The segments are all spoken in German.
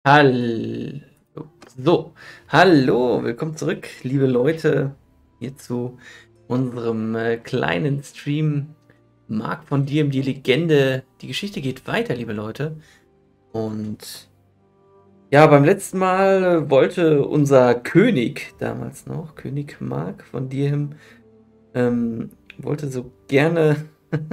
Hallo. So, hallo, willkommen zurück, liebe Leute, hier zu unserem kleinen Stream. Marc von Diem, die Legende. Die Geschichte geht weiter, liebe Leute. Und ja, beim letzten Mal wollte unser König, damals noch, König Marc von Diem, wollte so gerne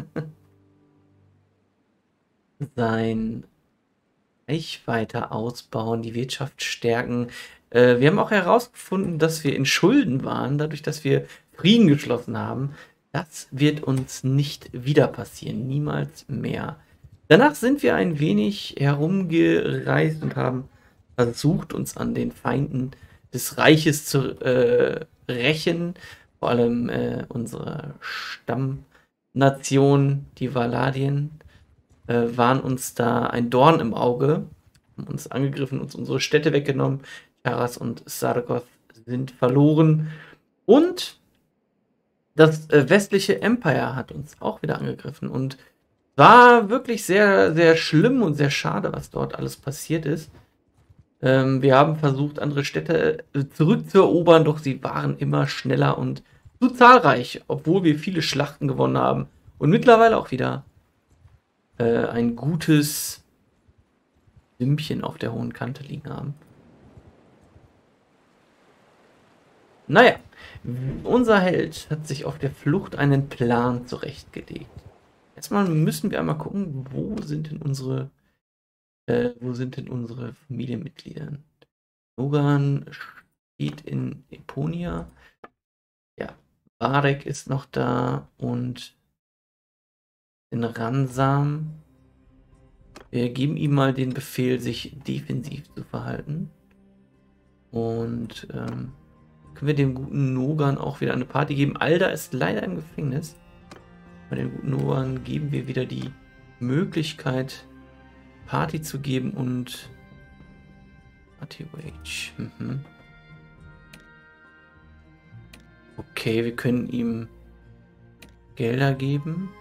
sein Reich weiter ausbauen, die Wirtschaft stärken. Wir haben auch herausgefunden, dass wir in Schulden waren, dadurch, dass wir Frieden geschlossen haben. Das wird uns nicht wieder passieren, niemals mehr. Danach sind wir ein wenig herumgereist und haben versucht, uns an den Feinden des Reiches zu rächen. Vor allem unsere Stammnation, die Valadien, waren uns da ein Dorn im Auge, haben uns angegriffen, uns unsere Städte weggenommen. Charas und Sargoth sind verloren. Und das westliche Empire hat uns auch wieder angegriffen. Und war wirklich sehr, sehr schlimm und sehr schade, was dort alles passiert ist. Wir haben versucht, andere Städte zurückzuerobern, doch sie waren immer schneller und zu zahlreich, obwohl wir viele Schlachten gewonnen haben. Und mittlerweile auch wieder ein gutes Sümmchen auf der hohen Kante liegen haben. Naja, unser Held hat sich auf der Flucht einen Plan zurechtgelegt. Erstmal müssen wir einmal gucken, wo sind denn unsere Familienmitglieder? Nogan steht in Eponia. Ja, Barek ist noch da und in Ransam. Wir geben ihm mal den Befehl, sich defensiv zu verhalten. Und können wir dem guten Nogan auch wieder eine Party geben. Alda ist leider im Gefängnis. Bei dem guten Nogan geben wir wieder die Möglichkeit, Party zu geben und Party Wage. Okay, wir können ihm Gelder geben.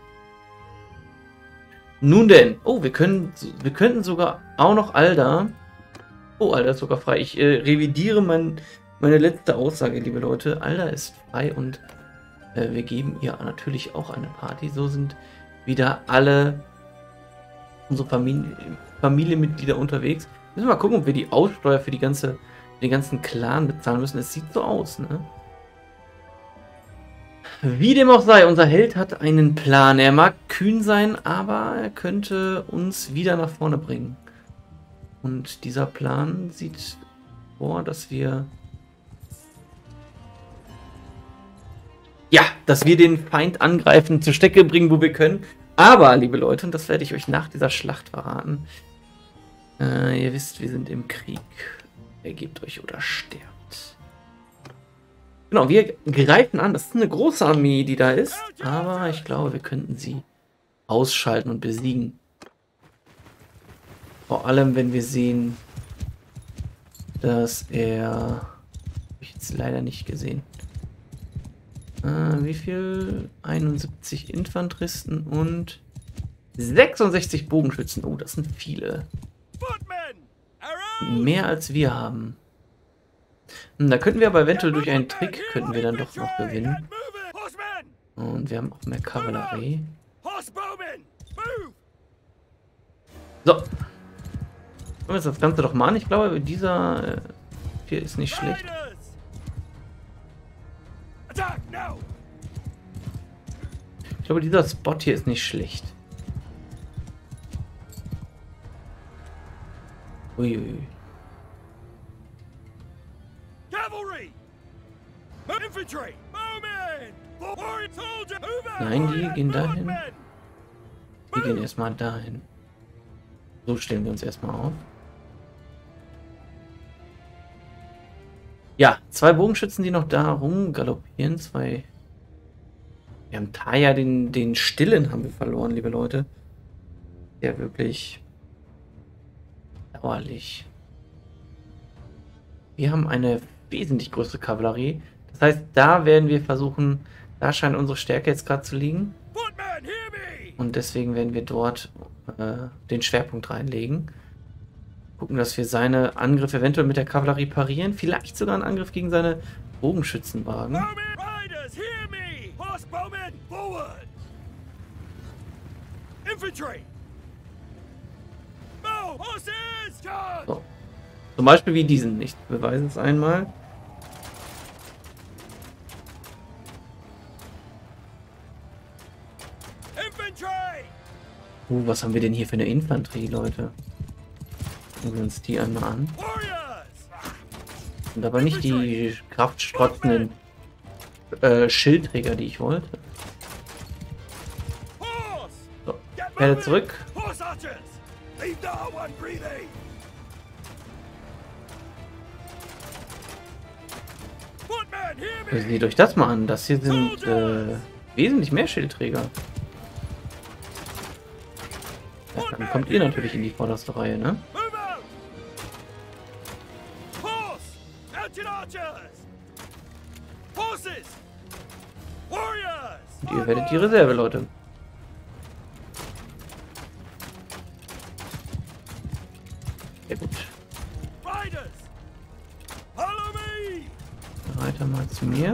Nun denn. Oh, wir könnten sogar auch noch Alda. Oh, Alda ist sogar frei. Ich revidiere meine letzte Aussage, liebe Leute. Alda ist frei und wir geben ihr natürlich auch eine Party. So sind wieder alle unsere Familienmitglieder unterwegs. Müssen wir mal gucken, ob wir die Aussteuer für den ganzen Clan bezahlen müssen. Es sieht so aus, ne? Wie dem auch sei, unser Held hat einen Plan. Er mag kühn sein, aber er könnte uns wieder nach vorne bringen. Und dieser Plan sieht vor, dass wir den Feind angreifen, zur Strecke bringen, wo wir können. Aber, liebe Leute, und das werde ich euch nach dieser Schlacht verraten, ihr wisst, wir sind im Krieg. Ergebt euch oder sterbt. Genau, wir greifen an. Das ist eine große Armee, die da ist. Aber ich glaube, wir könnten sie ausschalten und besiegen. Vor allem, wenn wir sehen, dass er... Habe ich jetzt leider nicht gesehen. Wie viel? 71 Infanteristen und 66 Bogenschützen. Oh, das sind viele. Mehr als wir haben. Da könnten wir aber eventuell durch einen Trick könnten wir dann doch noch gewinnen. Und wir haben auch mehr Kavallerie. So. Wollen wir uns das Ganze doch mal an. Ich glaube, dieser hier ist nicht schlecht. Ich glaube, dieser Spot hier ist nicht schlecht. Uiui. Nein, die gehen dahin. Die gehen erstmal dahin. So stellen wir uns erstmal auf. Ja, 2 Bogenschützen, die noch da rumgaloppieren. 2. Wir haben Taya, den Stillen haben wir verloren, liebe Leute. Der wirklich dauerlich. Wir haben eine wesentlich größere Kavallerie. Das heißt, da werden wir versuchen, da scheint unsere Stärke jetzt gerade zu liegen. Und deswegen werden wir dort den Schwerpunkt reinlegen. Gucken, dass wir seine Angriffe eventuell mit der Kavallerie parieren. Vielleicht sogar einen Angriff gegen seine Bogenschützenwagen. So. Zum Beispiel wie diesen. Ich beweise es einmal. Was haben wir denn hier für eine Infanterie, Leute? Gucken wir uns die einmal an. Und aber nicht die kraftstrotzenden Schildträger, die ich wollte. So, Pferde zurück. Seht euch das mal an. Das hier sind wesentlich mehr Schildträger. Ja, dann kommt ihr natürlich in die vorderste Reihe, ne? Und ihr werdet die Reserve, Leute. Sehr gut. Reiter mal zu mir.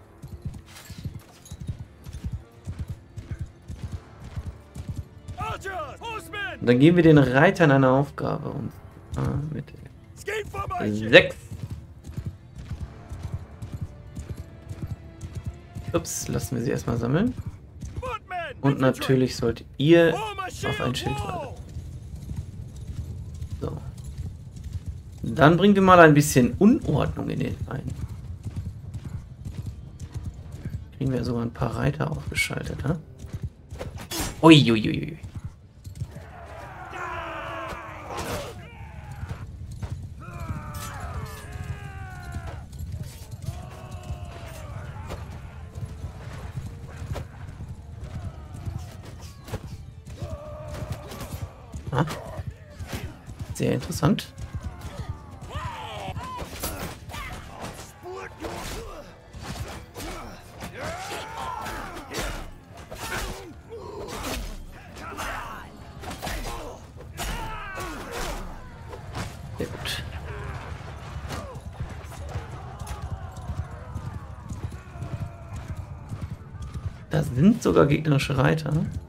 Und dann geben wir den Reitern eine Aufgabe. Und mit 6. Ups, lassen wir sie erstmal sammeln. Und natürlich sollt ihr auf ein Schild warten. So. Dann bringen wir mal ein bisschen Unordnung in den Feind. Kriegen wir sogar ein paar Reiter aufgeschaltet, ha? Uiuiui. Sehr interessant. Sehr gut. Da sind sogar gegnerische Reiter.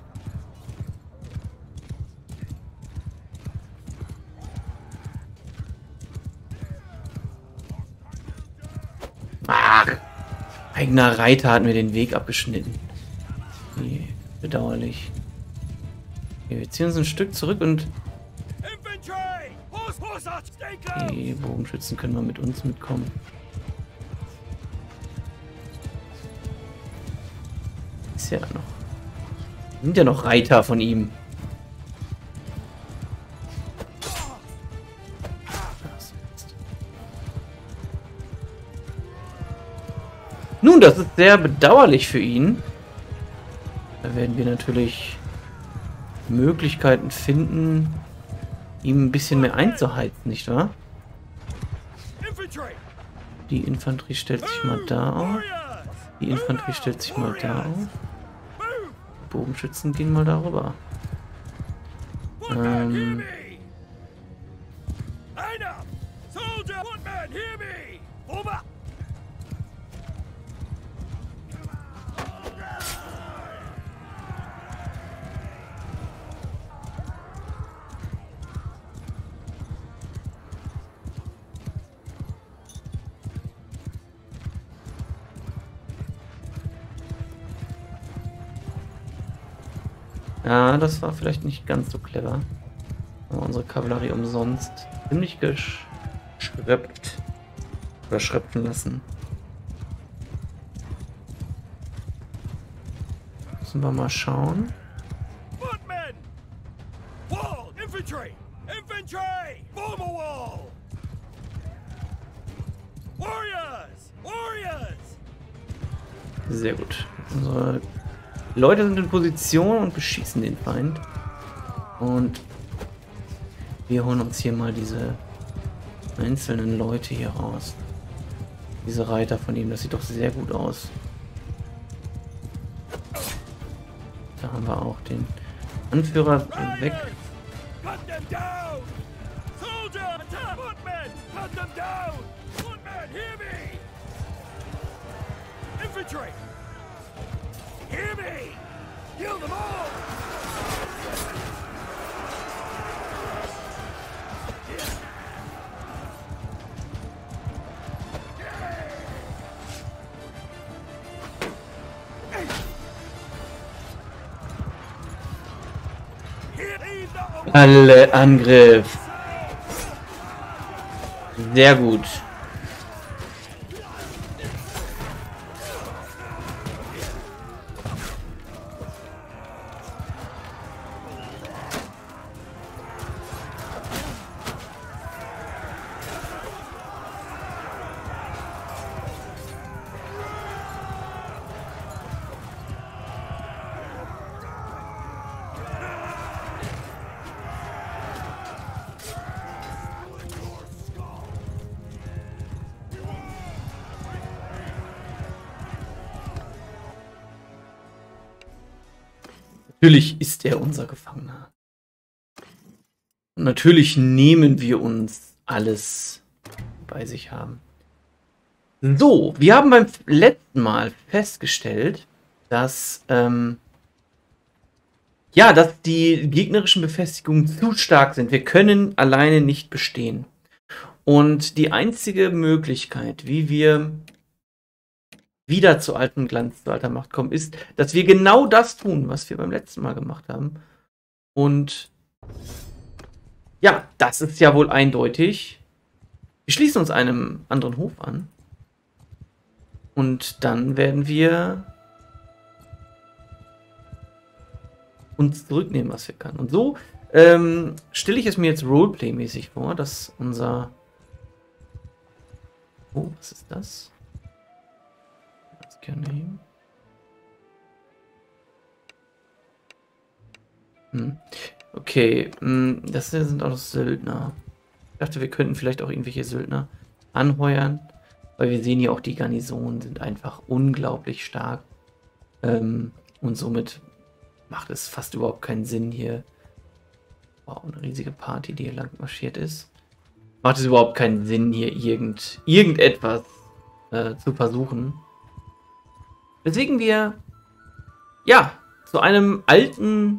Eigener Reiter hat mir den Weg abgeschnitten. Nee, bedauerlich. Okay, wir ziehen uns ein Stück zurück und die Bogenschützen können mal mit uns mitkommen. Ist ja noch. Sind ja noch Reiter von ihm. Nun, das ist sehr bedauerlich für ihn. Da werden wir natürlich Möglichkeiten finden, ihm ein bisschen mehr einzuheizen, nicht wahr? Die Infanterie stellt sich mal da auf. Die Infanterie stellt sich mal da auf. Bogenschützen gehen mal darüber. Ja, das war vielleicht nicht ganz so clever. Aber unsere Kavallerie umsonst ziemlich geschröpft oder schröpfen lassen. Müssen wir mal schauen. Sehr gut. Unsere Leute sind in Position und beschießen den Feind. Und wir holen uns hier mal diese einzelnen Leute hier raus. Diese Reiter von ihm, das sieht doch sehr gut aus. Da haben wir auch den Anführer weg. Soldier, attack! Footmen, cut them down! Footmen, hear me! Infantry, hear me! Kill them all! Alle Angriff. Sehr gut. Natürlich ist er unser Gefangener. Und natürlich nehmen wir uns alles bei sich haben. So, wir haben beim letzten Mal festgestellt, dass, ja, dass die gegnerischen Befestigungen zu stark sind. Wir können alleine nicht bestehen. Und die einzige Möglichkeit, wie wir wieder zu altem Glanz, zu alter Macht kommen, ist, dass wir genau das tun, was wir beim letzten Mal gemacht haben. Und ja, das ist ja wohl eindeutig. Wir schließen uns einem anderen Hof an. Und dann werden wir uns zurücknehmen, was wir können. Und so stelle ich es mir jetzt Roleplay-mäßig vor, dass unser... Oh, was ist das? Okay, das sind auch Söldner. Ich dachte, wir könnten vielleicht auch irgendwelche Söldner anheuern, weil wir sehen ja auch, die Garnisonen sind einfach unglaublich stark. Und somit macht es fast überhaupt keinen Sinn hier. Wow, eine riesige Party, die hier lang marschiert ist. Macht es überhaupt keinen Sinn, hier irgendetwas zu versuchen. Weswegen wir, ja, zu einem alten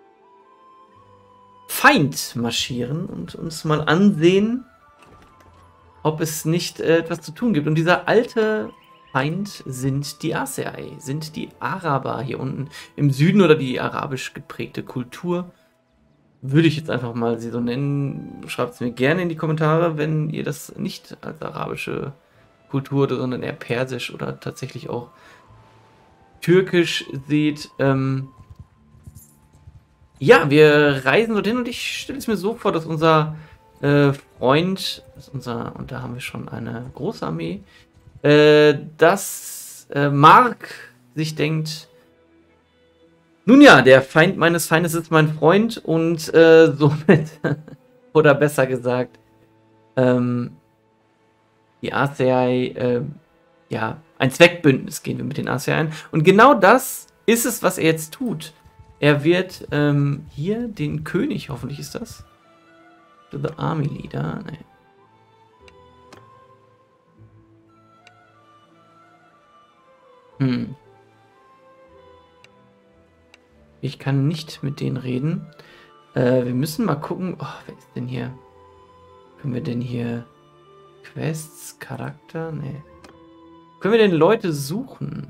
Feind marschieren und uns mal ansehen, ob es nicht etwas zu tun gibt. Und dieser alte Feind sind die Aseai, sind die Araber hier unten im Süden oder die arabisch geprägte Kultur. Würde ich jetzt einfach mal sie so nennen. Schreibt es mir gerne in die Kommentare, wenn ihr das nicht als arabische Kultur, sondern eher persisch oder tatsächlich auch türkisch seht. Ja, wir reisen dorthin und ich stelle es mir so vor, dass unser Freund, und da haben wir schon eine große Armee, dass Mark sich denkt, nun ja, der Feind meines Feindes ist mein Freund und somit, oder besser gesagt, die Aseai, ja, ein Zweckbündnis gehen wir mit den Aseai ein. Und genau das ist es, was er jetzt tut. Er wird hier den König, hoffentlich ist das, to the Army Leader, nee. Ich kann nicht mit denen reden. Wir müssen mal gucken. Oh, wer ist denn hier? Können wir denn hier Quests, Charakter? Nee. Können wir denn Leute suchen?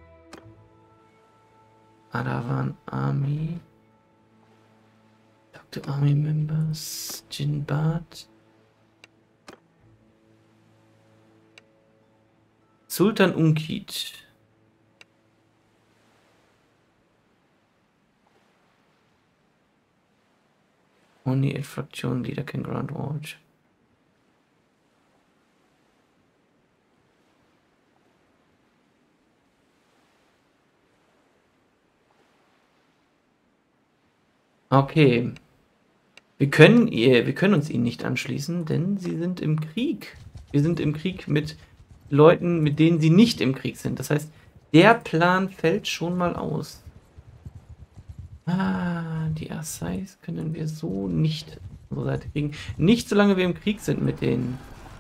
Adawan Army. Talk to Army Members. Jinbad. Sultan Unkit. Only a Fraktion Leader can ground watch. Okay. Wir können uns ihnen nicht anschließen, denn sie sind im Krieg. Wir sind im Krieg mit Leuten, mit denen sie nicht im Krieg sind. Das heißt, der Plan fällt schon mal aus. Ah, die Asais können wir so nicht unsere Seite kriegen. Nicht solange wir im Krieg sind mit den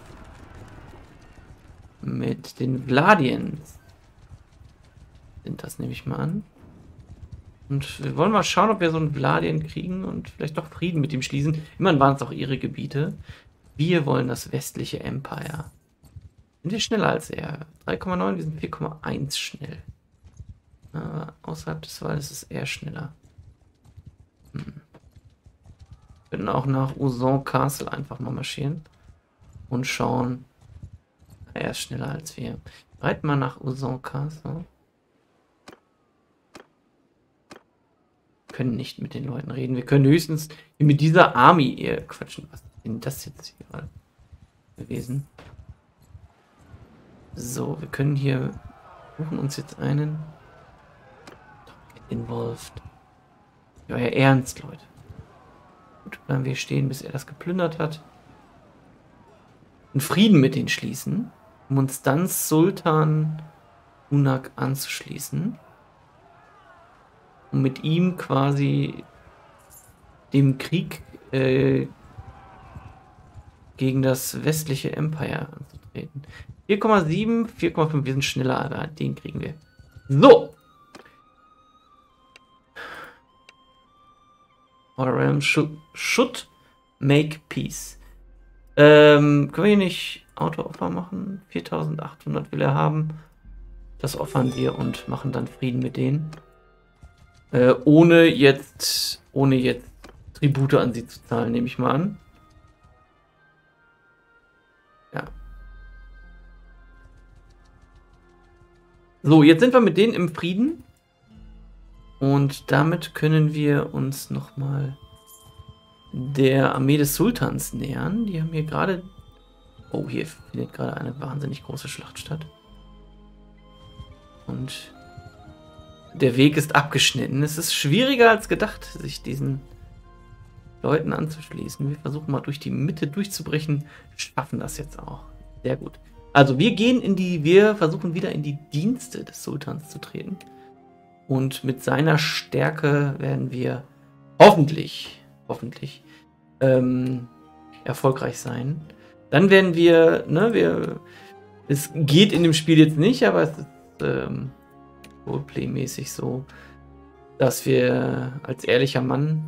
Vladiens. Sind das, nehme ich mal an. Und wir wollen mal schauen, ob wir so einen Vladien kriegen und vielleicht doch Frieden mit ihm schließen. Immerhin waren es auch ihre Gebiete. Wir wollen das westliche Empire. Sind wir schneller als er? 3,9, wir sind 4,1 schnell. Aber außerhalb des Waldes ist er schneller. Wir können auch nach Uson Castle einfach mal marschieren. Und schauen. Er ist schneller als wir. Reiten mal nach Uson Castle. Wir können nicht mit den Leuten reden. Wir können höchstens mit dieser Army eher quatschen. Was ist denn das jetzt hier gewesen? So, wir können hier suchen uns jetzt einen. Get involved. Ja, ja, ernst, Leute. Gut, bleiben wir stehen, bis er das geplündert hat. Einen Frieden mit denen schließen, um uns dann Sultan Unak anzuschließen. Um mit ihm quasi dem Krieg gegen das westliche Empire anzutreten. 4,7, 4,5, wir sind schneller, aber den kriegen wir. So! Our realm should make peace. Können wir hier nicht Auto-Offer machen? 4.800 will er haben. Das offern wir und machen dann Frieden mit denen. Ohne jetzt Tribute an sie zu zahlen, nehme ich mal an. Ja. So, jetzt sind wir mit denen im Frieden. Und damit können wir uns nochmal der Armee des Sultans nähern. Die haben hier gerade... Oh, hier findet gerade eine wahnsinnig große Schlacht statt. Und der Weg ist abgeschnitten. Es ist schwieriger als gedacht, sich diesen Leuten anzuschließen. Wir versuchen mal durch die Mitte durchzubrechen. Schaffen das jetzt auch. Sehr gut. Also wir versuchen wieder in die Dienste des Sultans zu treten. Und mit seiner Stärke werden wir hoffentlich erfolgreich sein. Dann werden wir, es geht in dem Spiel jetzt nicht, aber es ist Roleplay-mäßig so, dass wir als ehrlicher Mann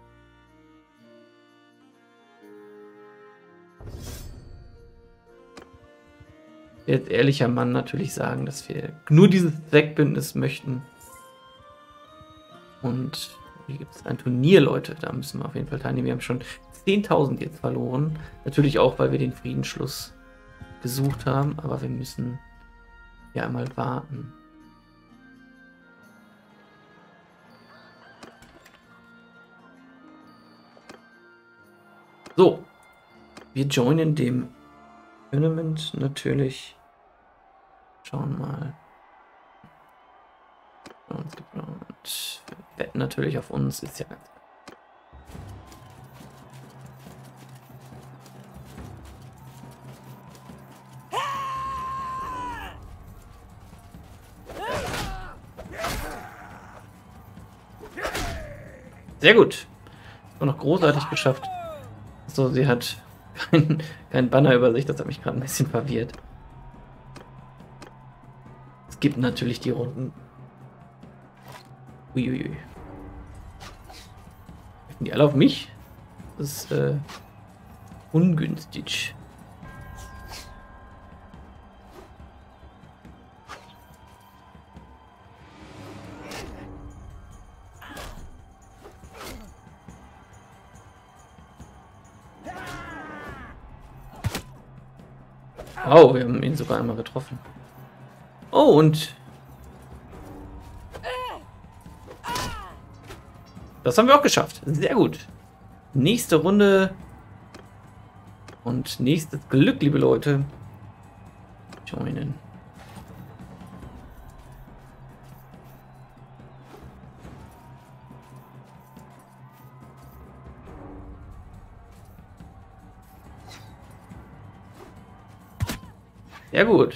natürlich sagen, dass wir nur dieses Zweckbündnis möchten. Und hier gibt es ein Turnier, Leute. Da müssen wir auf jeden Fall teilnehmen. Wir haben schon 10.000 jetzt verloren. Natürlich auch, weil wir den Friedensschluss gesucht haben. Aber wir müssen ja einmal warten. So. Wir joinen dem Tournament natürlich. Schauen mal. Und wetten natürlich auf uns, ist ja ganz klar. Sehr gut. War noch großartig geschafft. So, sie hat kein Banner über sich, das hat mich gerade ein bisschen verwirrt. Es gibt natürlich die Runden. Uiuiui. Treffen die alle auf mich? Das ist ungünstig. Oh, wir haben ihn sogar einmal getroffen. Oh, und das haben wir auch geschafft. Sehr gut. Nächste Runde. Und nächstes Glück, liebe Leute. Joinen. Sehr gut.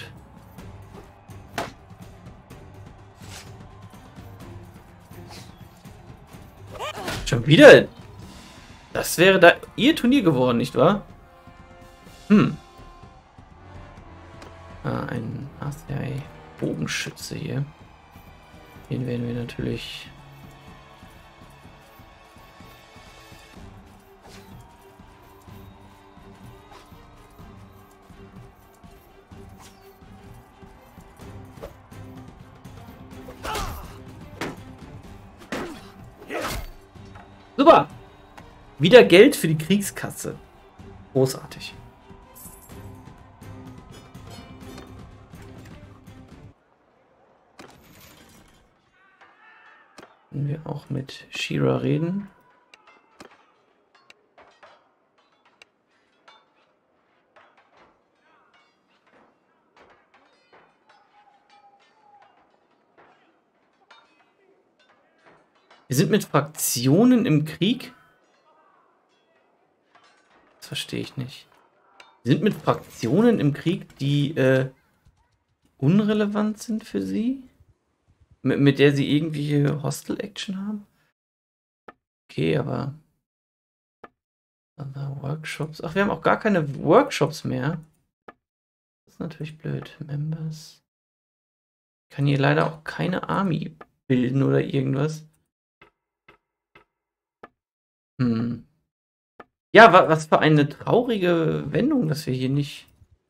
Schon wieder Das wäre da ihr Turnier geworden, nicht wahr? Hm. Ein ACI-Bogenschütze hier. Den werden wir natürlich... Super! Wieder Geld für die Kriegskasse. Großartig. Können wir auch mit Shira reden? Wir sind mit Fraktionen im Krieg? Das verstehe ich nicht. Wir sind mit Fraktionen im Krieg, die unrelevant sind für sie? Mit der sie irgendwelche Hostile-Action haben? Okay, aber... Workshops... Ach, wir haben auch gar keine Workshops mehr. Das ist natürlich blöd. Members... Ich kann hier leider auch keine Army bilden oder irgendwas. Hm. Ja, was für eine traurige Wendung, dass wir hier nicht...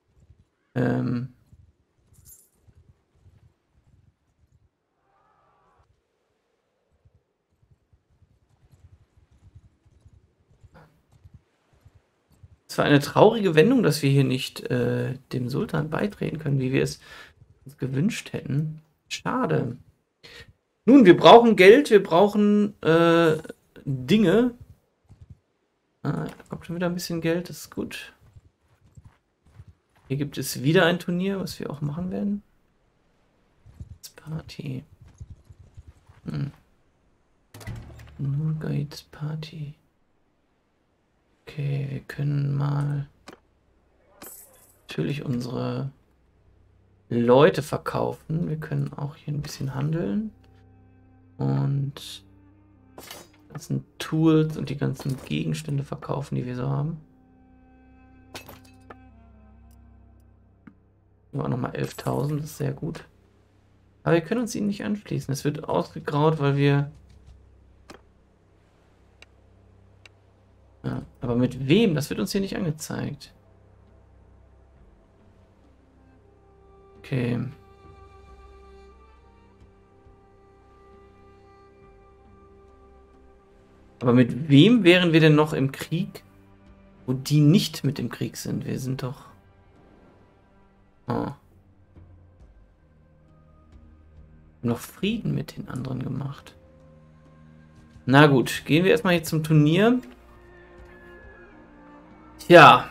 Es war eine traurige Wendung, dass wir hier nicht dem Sultan beitreten können, wie wir es uns gewünscht hätten. Schade. Nun, wir brauchen Geld, wir brauchen Dinge. Da kommt schon wieder ein bisschen Geld, das ist gut. Hier gibt es wieder ein Turnier, was wir auch machen werden. Das Party. Nurgates Party. Okay, wir können mal natürlich unsere Leute verkaufen. Wir können auch hier ein bisschen handeln. Und die ganzen Tools und die ganzen Gegenstände verkaufen, die wir so haben. Hier auch nochmal 11.000, das ist sehr gut. Aber wir können uns ihnen nicht anschließen. Es wird ausgegraut, weil wir... Ja, aber mit wem? Das wird uns hier nicht angezeigt. Okay. Aber mit wem wären wir denn noch im Krieg, wo die nicht mit im Krieg sind? Wir sind doch... Oh. Noch Frieden mit den anderen gemacht. Na gut, gehen wir erstmal hier zum Turnier. Tja.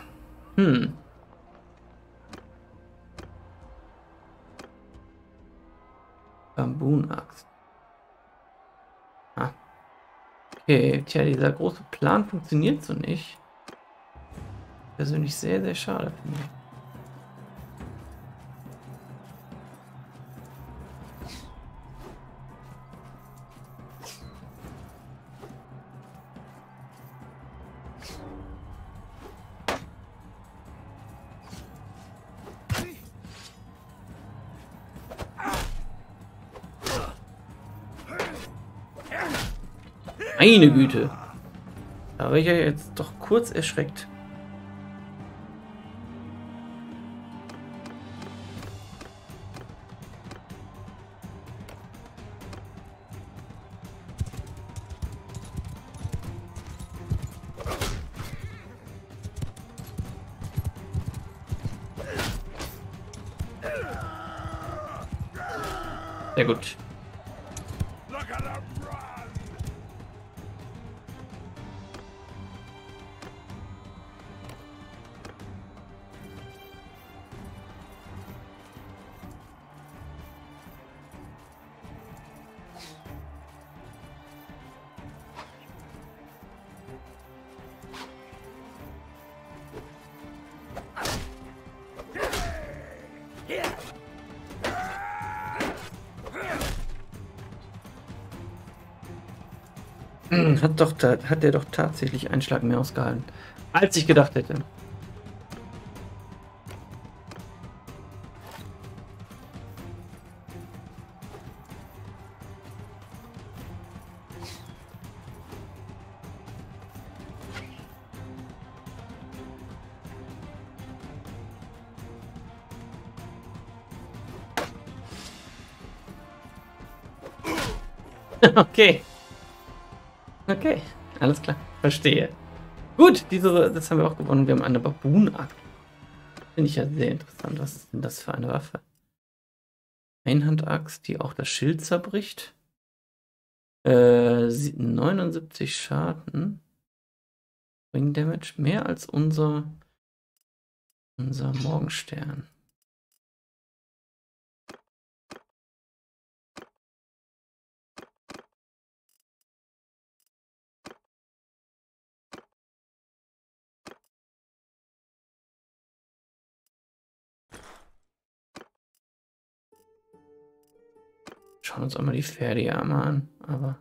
Bambun-Axt. Ah. Okay, tja, dieser große Plan funktioniert so nicht. Persönlich sehr, sehr schade finde ich. Meine Güte. Da war ich ja jetzt doch kurz erschreckt. Sehr gut. Hat der doch tatsächlich einen Schlag mehr ausgehalten, als ich gedacht hätte. Okay. Okay, alles klar. Verstehe. Gut, das haben wir auch gewonnen. Wir haben eine Baboon-Axt. Finde ich ja sehr interessant. Was ist denn das für eine Waffe? Einhandaxt, die auch das Schild zerbricht. 79 Schaden. Ring Damage. Mehr als unser Morgenstern. Schauen uns einmal die Pferdearme an, aber.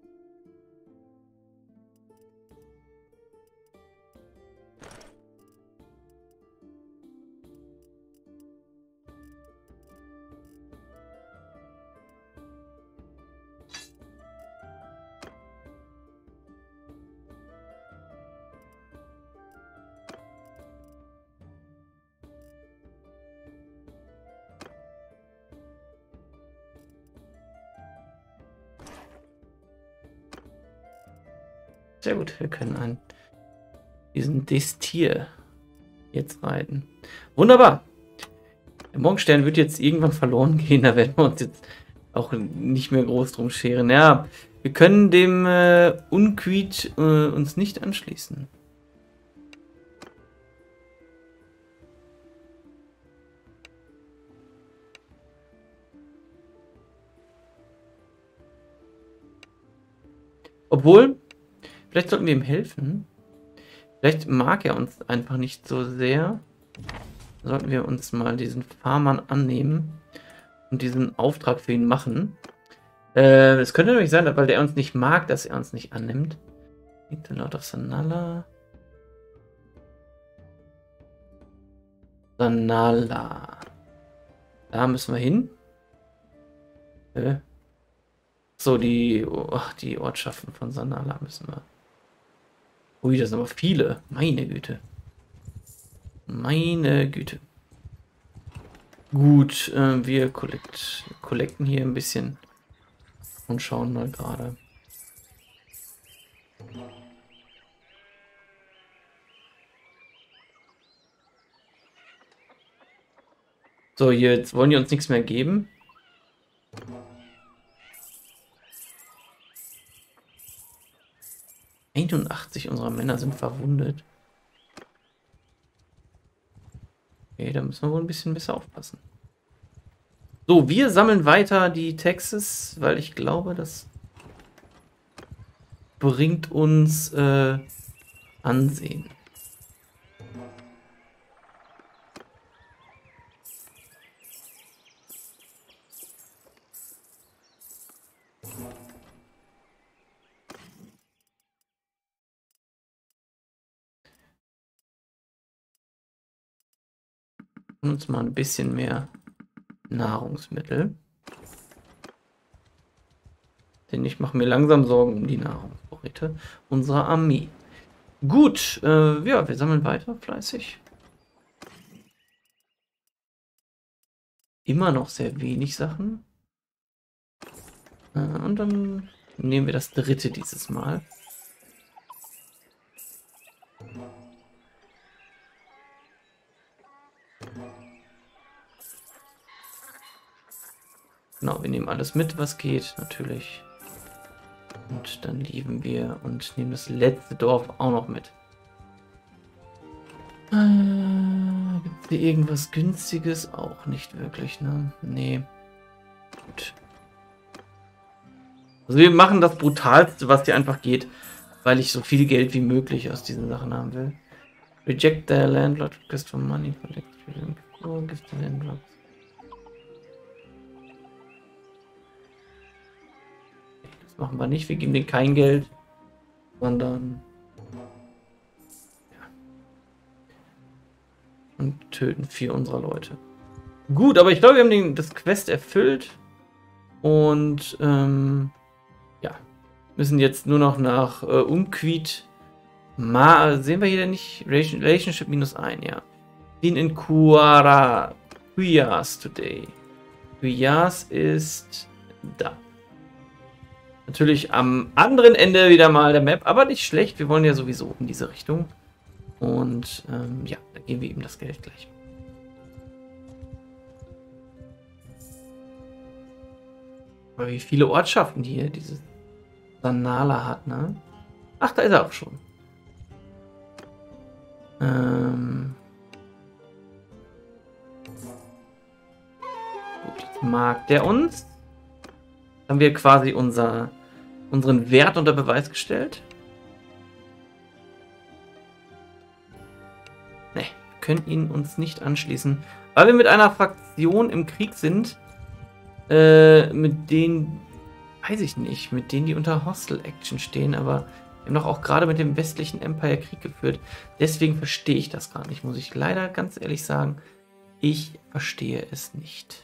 Sehr gut, wir können diesen Destier jetzt reiten. Wunderbar. Der Morgenstern wird jetzt irgendwann verloren gehen, da werden wir uns jetzt auch nicht mehr groß drum scheren. Ja, wir können dem Unquiet uns nicht anschließen. Obwohl, vielleicht sollten wir ihm helfen. Vielleicht mag er uns einfach nicht so sehr. Sollten wir uns mal diesen Farmern annehmen und diesen Auftrag für ihn machen. Es könnte nämlich sein, weil der uns nicht mag, dass er uns nicht annimmt. Liegt Lord of Sanala. Sanala. Da müssen wir hin. So, die Ortschaften von Sanala müssen wir. Ui, das sind aber viele. Meine Güte. Meine Güte. Gut, wir collecten hier ein bisschen und schauen mal gerade. So, jetzt wollen die uns nichts mehr geben. ...81 unserer Männer sind verwundet. Okay, da müssen wir wohl ein bisschen besser aufpassen. So, wir sammeln weiter die Taxes, weil ich glaube, das bringt uns Ansehen. Uns mal ein bisschen mehr Nahrungsmittel. Denn ich mache mir langsam Sorgen um die Nahrungsvorräte unserer Armee. Gut, ja, wir sammeln weiter fleißig. Immer noch sehr wenig Sachen. Und dann nehmen wir das dritte dieses Mal. Genau, wir nehmen alles mit, was geht, natürlich. Und dann lieben wir und nehmen das letzte Dorf auch noch mit. Gibt es hier irgendwas Günstiges? Auch nicht wirklich, ne? Nee. Gut. Also wir machen das Brutalste, was hier einfach geht, weil ich so viel Geld wie möglich aus diesen Sachen haben will. Reject the landlord request for money. Collect give the landlord. Das machen wir nicht, wir geben denen kein Geld. sondern ja, und töten 4 unserer Leute. Gut, aber ich glaube, wir haben das Quest erfüllt und ja, müssen jetzt nur noch nach Umquid. Sehen wir hier denn nicht? Relationship -1, ja. Been in Quyas today. Quyas ist da. Natürlich am anderen Ende wieder mal der Map, aber nicht schlecht. Wir wollen ja sowieso in diese Richtung. Und ja, da geben wir ihm das Geld gleich. Aber wie viele Ortschaften hier dieses Sanala hat, ne? Ach, da ist er auch schon. Gut, jetzt mag der uns. Haben wir quasi unseren Wert unter Beweis gestellt. Ne, wir können ihn uns nicht anschließen, weil wir mit einer Fraktion im Krieg sind, mit denen, weiß ich nicht, mit denen die unter Hostile Action stehen, aber wir haben doch auch gerade mit dem westlichen Empire Krieg geführt. Deswegen verstehe ich das gar nicht, muss ich leider ganz ehrlich sagen. Ich verstehe es nicht.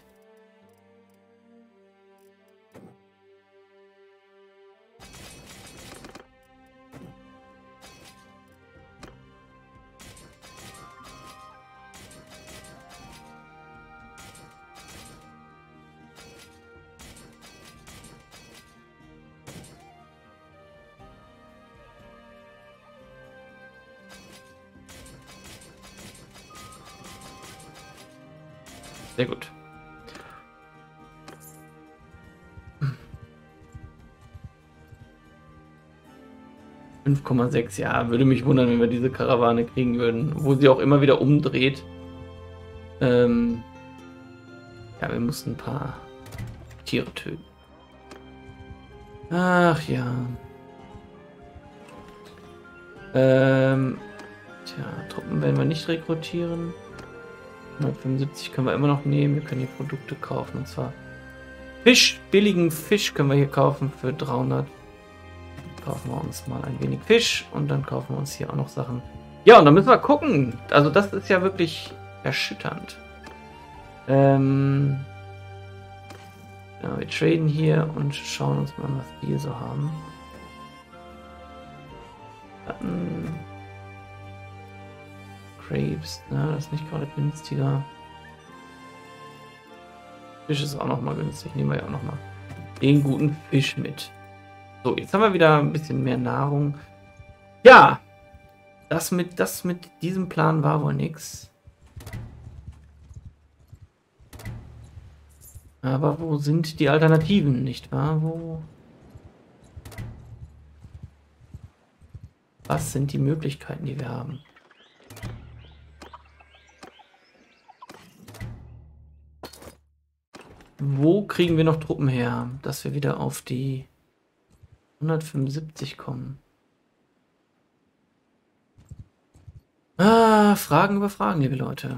Sehr gut. $5,6, ja, würde mich wundern, wenn wir diese Karawane kriegen würden, wo sie auch immer wieder umdreht. Ja, wir mussten ein paar Tiere töten. Ach ja. Tja, Truppen werden wir nicht rekrutieren. 175 können wir immer noch nehmen. Wir können hier Produkte kaufen, und zwar Fisch, billigen Fisch können wir hier kaufen für 300. Kaufen wir uns mal ein wenig Fisch und dann kaufen wir uns hier auch noch Sachen. Ja, und dann müssen wir gucken. Also das ist ja wirklich erschütternd. Ja, wir traden hier und schauen uns mal, was die hier so haben. Dann Crepes, ne, das ist nicht gerade günstiger. Fisch ist auch noch mal günstig, nehmen wir ja auch noch mal den guten Fisch mit. So, jetzt haben wir wieder ein bisschen mehr Nahrung. Ja, das mit diesem Plan war wohl nichts. Aber wo sind die Alternativen, nicht wahr? Was sind die Möglichkeiten, die wir haben? Wo kriegen wir noch Truppen her, dass wir wieder auf die 175 kommen? Fragen über Fragen, liebe Leute.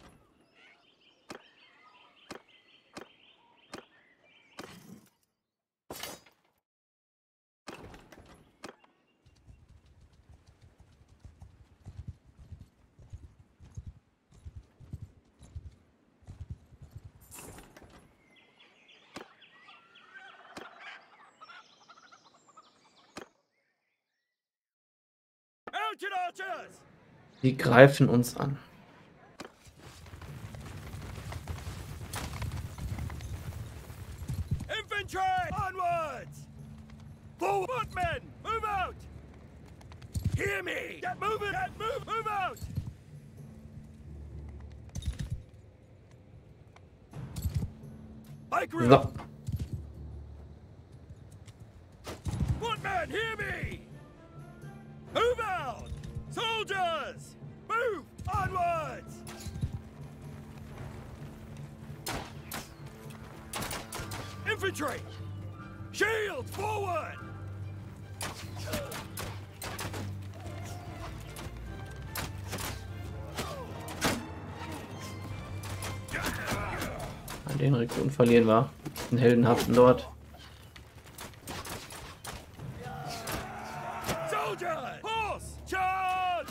Sie greifen uns an. Infantry! Onwards! Forward, men! Move out! Hear me! Get moving! Move out! I agree! So. Footmen, hear me! Move out! Soldiers! Move! Onwards! Infantry! Shields forward! Den Rekruten verlieren wir. Den heldenhaften dort. Soldiers! Horse! Charge!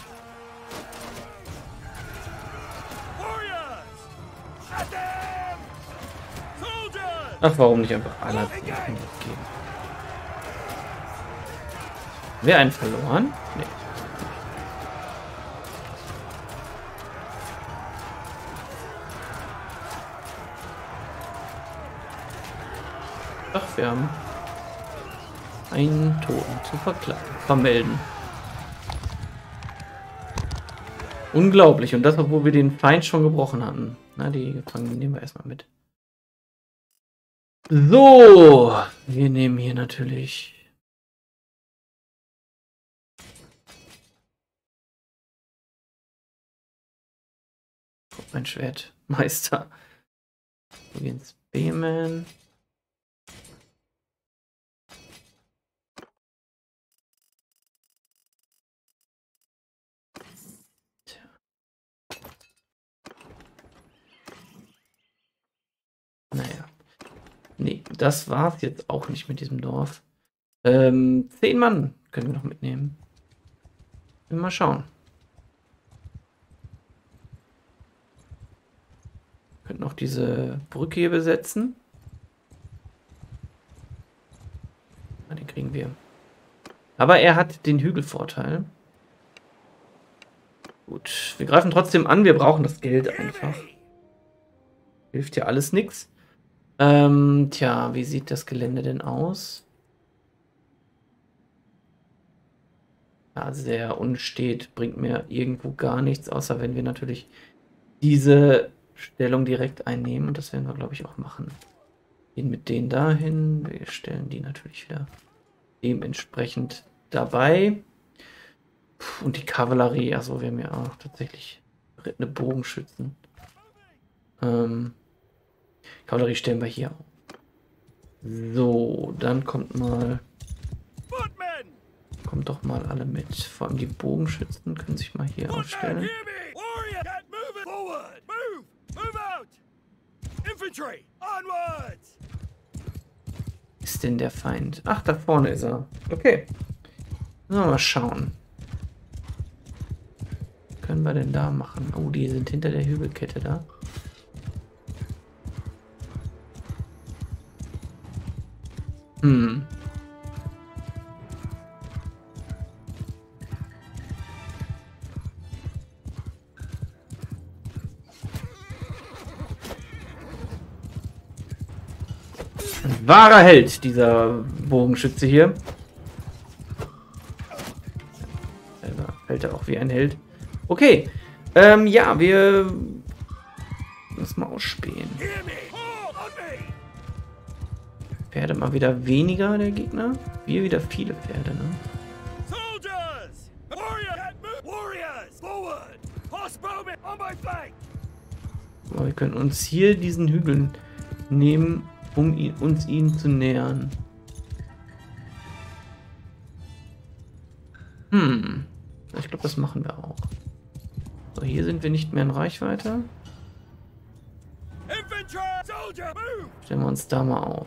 Warriors! At them! Soldiers! Ach, warum nicht einfach alle geben? Wer einen verloren? Nee. Doch, wir haben einen Toten zu vermelden. Unglaublich. Und das, obwohl wir den Feind schon gebrochen hatten. Na, die Gefangenen nehmen wir erstmal mit. So, wir nehmen hier natürlich mein Schwertmeister. Wir gehen ins Bayman. Naja. Nee, das war's jetzt auch nicht mit diesem Dorf. 10 Mann können wir noch mitnehmen. Mal schauen. Wir könnten auch diese Brücke hier besetzen. Ja, den kriegen wir. Aber er hat den Hügelvorteil. Gut, wir greifen trotzdem an. Wir brauchen das Geld einfach. Hilft ja alles nichts. Tja, wie sieht das Gelände denn aus? Ja, sehr unstet, bringt mir irgendwo gar nichts, außer wenn wir natürlich diese Stellung direkt einnehmen. Und das werden wir, glaube ich, auch machen. Gehen mit denen dahin. Wir stellen die natürlich wieder dementsprechend dabei. Und die Kavallerie, also wir haben ja auch tatsächlich berittene Bogenschützen. Kavallerie stellen wir hier auf. So, dann kommt doch mal alle mit. Vor allem die Bogenschützen können sich mal hier aufstellen. Ist denn der Feind? Ach, da vorne ist er. Okay. Mal schauen. Was können wir denn da machen? Oh, die sind hinter der Hügelkette da. Ein wahrer Held, dieser Bogenschütze hier. Selber fällt er auch wie ein Held. Okay. Ja, wir müssen mal ausspähen. Pferde mal wieder weniger, der Gegner. Wir wieder viele Pferde, ne? Aber wir können uns hier diesen Hügeln nehmen, um uns ihnen zu nähern. Ich glaube, das machen wir auch. So, hier sind wir nicht mehr in Reichweite. Stellen wir uns da mal auf.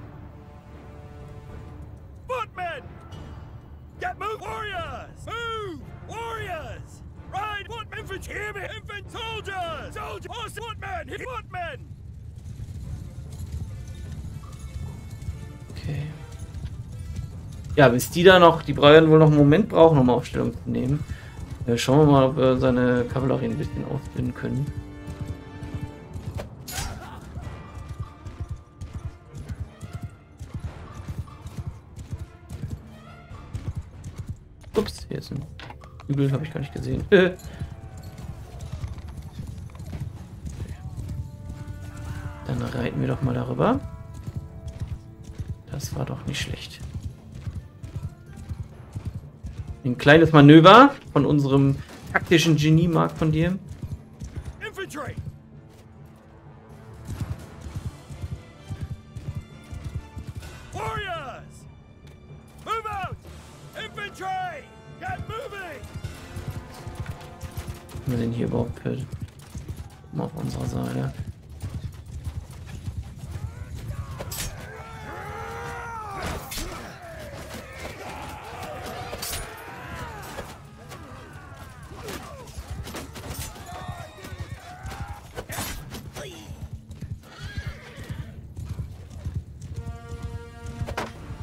Get move, warriors! Move, warriors! Ride, footmen, infantry, hear me, infant soldiers! Soldiers, horse, footmen, footmen! Okay. Ja, bis die da noch, die werden wohl noch einen Moment brauchen, um Aufstellung zu nehmen. Schauen wir mal, ob wir seine Kavallerie ein bisschen ausbilden können. Ups, hier ist ein Hügel, habe ich gar nicht gesehen. Dann reiten wir doch mal darüber. Das war doch nicht schlecht. Ein kleines Manöver von unserem taktischen Genie, Mark, von dir. Infantry! Warriors! Move out! Infantry! Get moving! Was haben wir denn hier überhaupt für auf unserer Seite?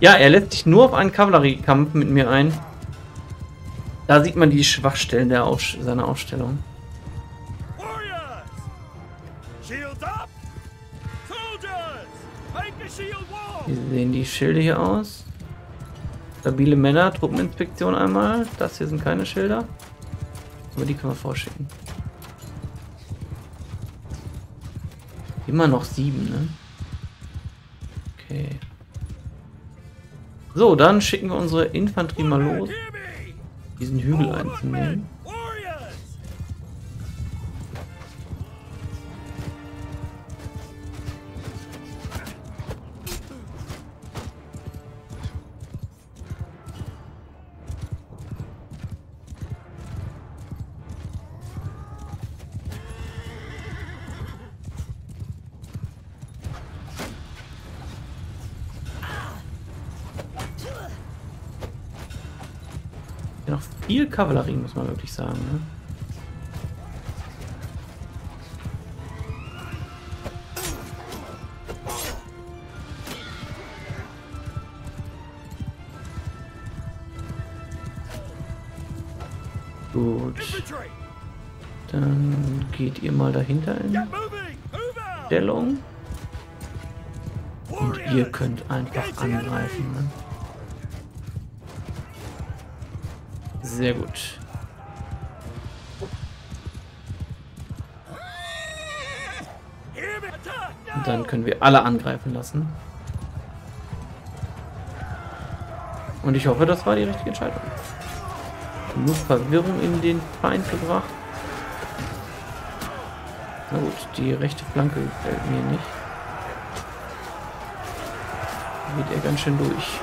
Ja, er lässt sich nur auf einen Kavalleriekampf mit mir ein. Da sieht man die Schwachstellen seiner Ausstellung. Warriors! Shields up! Soldiers! Make a shield wall! Wie sehen die Schilde hier aus? Stabile Männer, Truppeninspektion einmal. Das hier sind keine Schilder. Aber die können wir vorschicken. Immer noch 7, ne? Okay. So, dann schicken wir unsere Infanterie mal los, Hear me! diesen Hügel einzunehmen. Warriors! Ja, noch viel Kavallerie, muss man wirklich sagen, ne? Gut, Infantry! dann geht ihr mal dahinter in Get moving! Move out! Stellung und ihr Warriors! könnt einfach angreifen, ne? Sehr gut. Hear me! Attack now! Und dann können wir alle angreifen lassen. Und ich hoffe, das war die richtige Entscheidung. Genug Verwirrung in den Feind gebracht. Na gut, die rechte Flanke gefällt mir nicht. Da geht er ganz schön durch.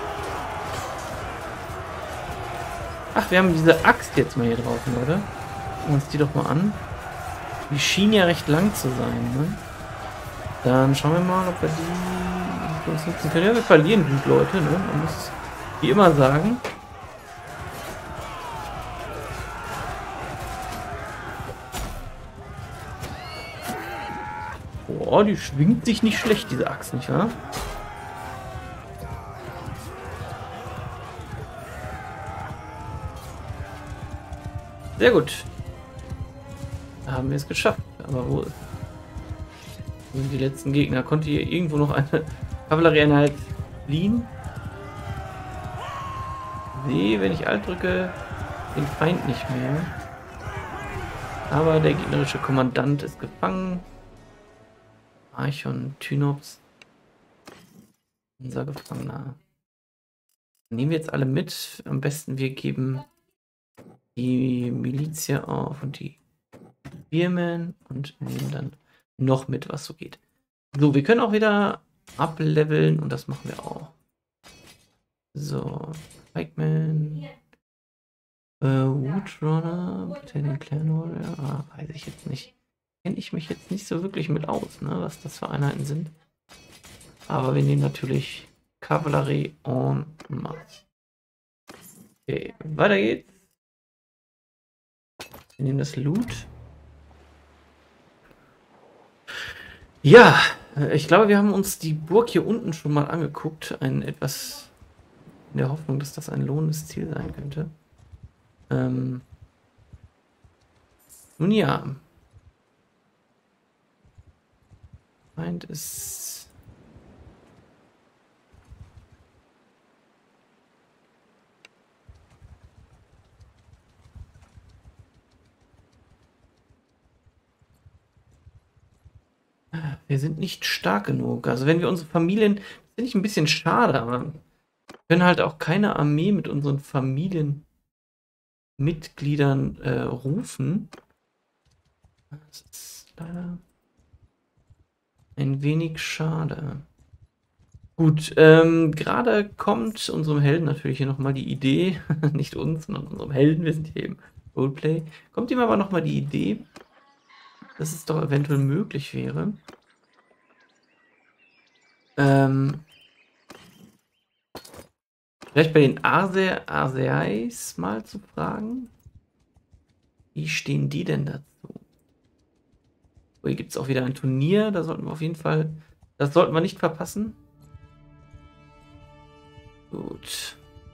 Ach, wir haben diese Axt jetzt mal hier drauf, Leute. Gucken wir uns die doch mal an. Die schien ja recht lang zu sein, ne? Dann schauen wir mal, ob wir die für uns nutzen können. Ja, wir verlieren gut, Leute, ne? Man muss wie immer sagen. Boah, die schwingt sich nicht schlecht, diese Axt, nicht wahr? Sehr gut. Da haben wir es geschafft. Aber wo sind die letzten Gegner? Konnte hier irgendwo noch eine Kavallerieeinheit fliehen? Sehe, wenn ich Alt drücke, den Feind nicht mehr. Aber der gegnerische Kommandant ist gefangen. Archon Tynops. Unser Gefangener. Nehmen wir jetzt alle mit. Am besten wir geben die Militia auf und die Spearmen und nehmen dann noch mit, was so geht. So, wir können auch wieder ableveln und das machen wir auch. So, Pikeman, Woodrunner, Battalion Clan Warrior, weiß ich jetzt nicht. Kenne ich mich jetzt nicht so wirklich mit aus, ne, was das für Einheiten sind. Aber wir nehmen natürlich Kavallerie en masse. Okay, weiter geht's. Wir nehmen das Loot. Ja, ich glaube, wir haben uns die Burg hier unten schon mal angeguckt. In der Hoffnung, dass das ein lohnendes Ziel sein könnte. Nun ja. Feind ist... Wir sind nicht stark genug. Also wenn wir unsere Familien... Das finde ich ein bisschen schade, aber wir können halt auch keine Armee mit unseren Familienmitgliedern rufen. Das ist leider ein wenig schade. Gut, gerade kommt unserem Helden natürlich hier nochmal die Idee, nicht uns, sondern unserem Helden, wir sind hier im Roleplay, kommt ihm aber nochmal die Idee, dass es doch eventuell möglich wäre, vielleicht bei den Arseais mal zu fragen, wie stehen die denn dazu? Oh, hier gibt es auch wieder ein Turnier, da sollten wir auf jeden Fall, das sollten wir nicht verpassen. Gut.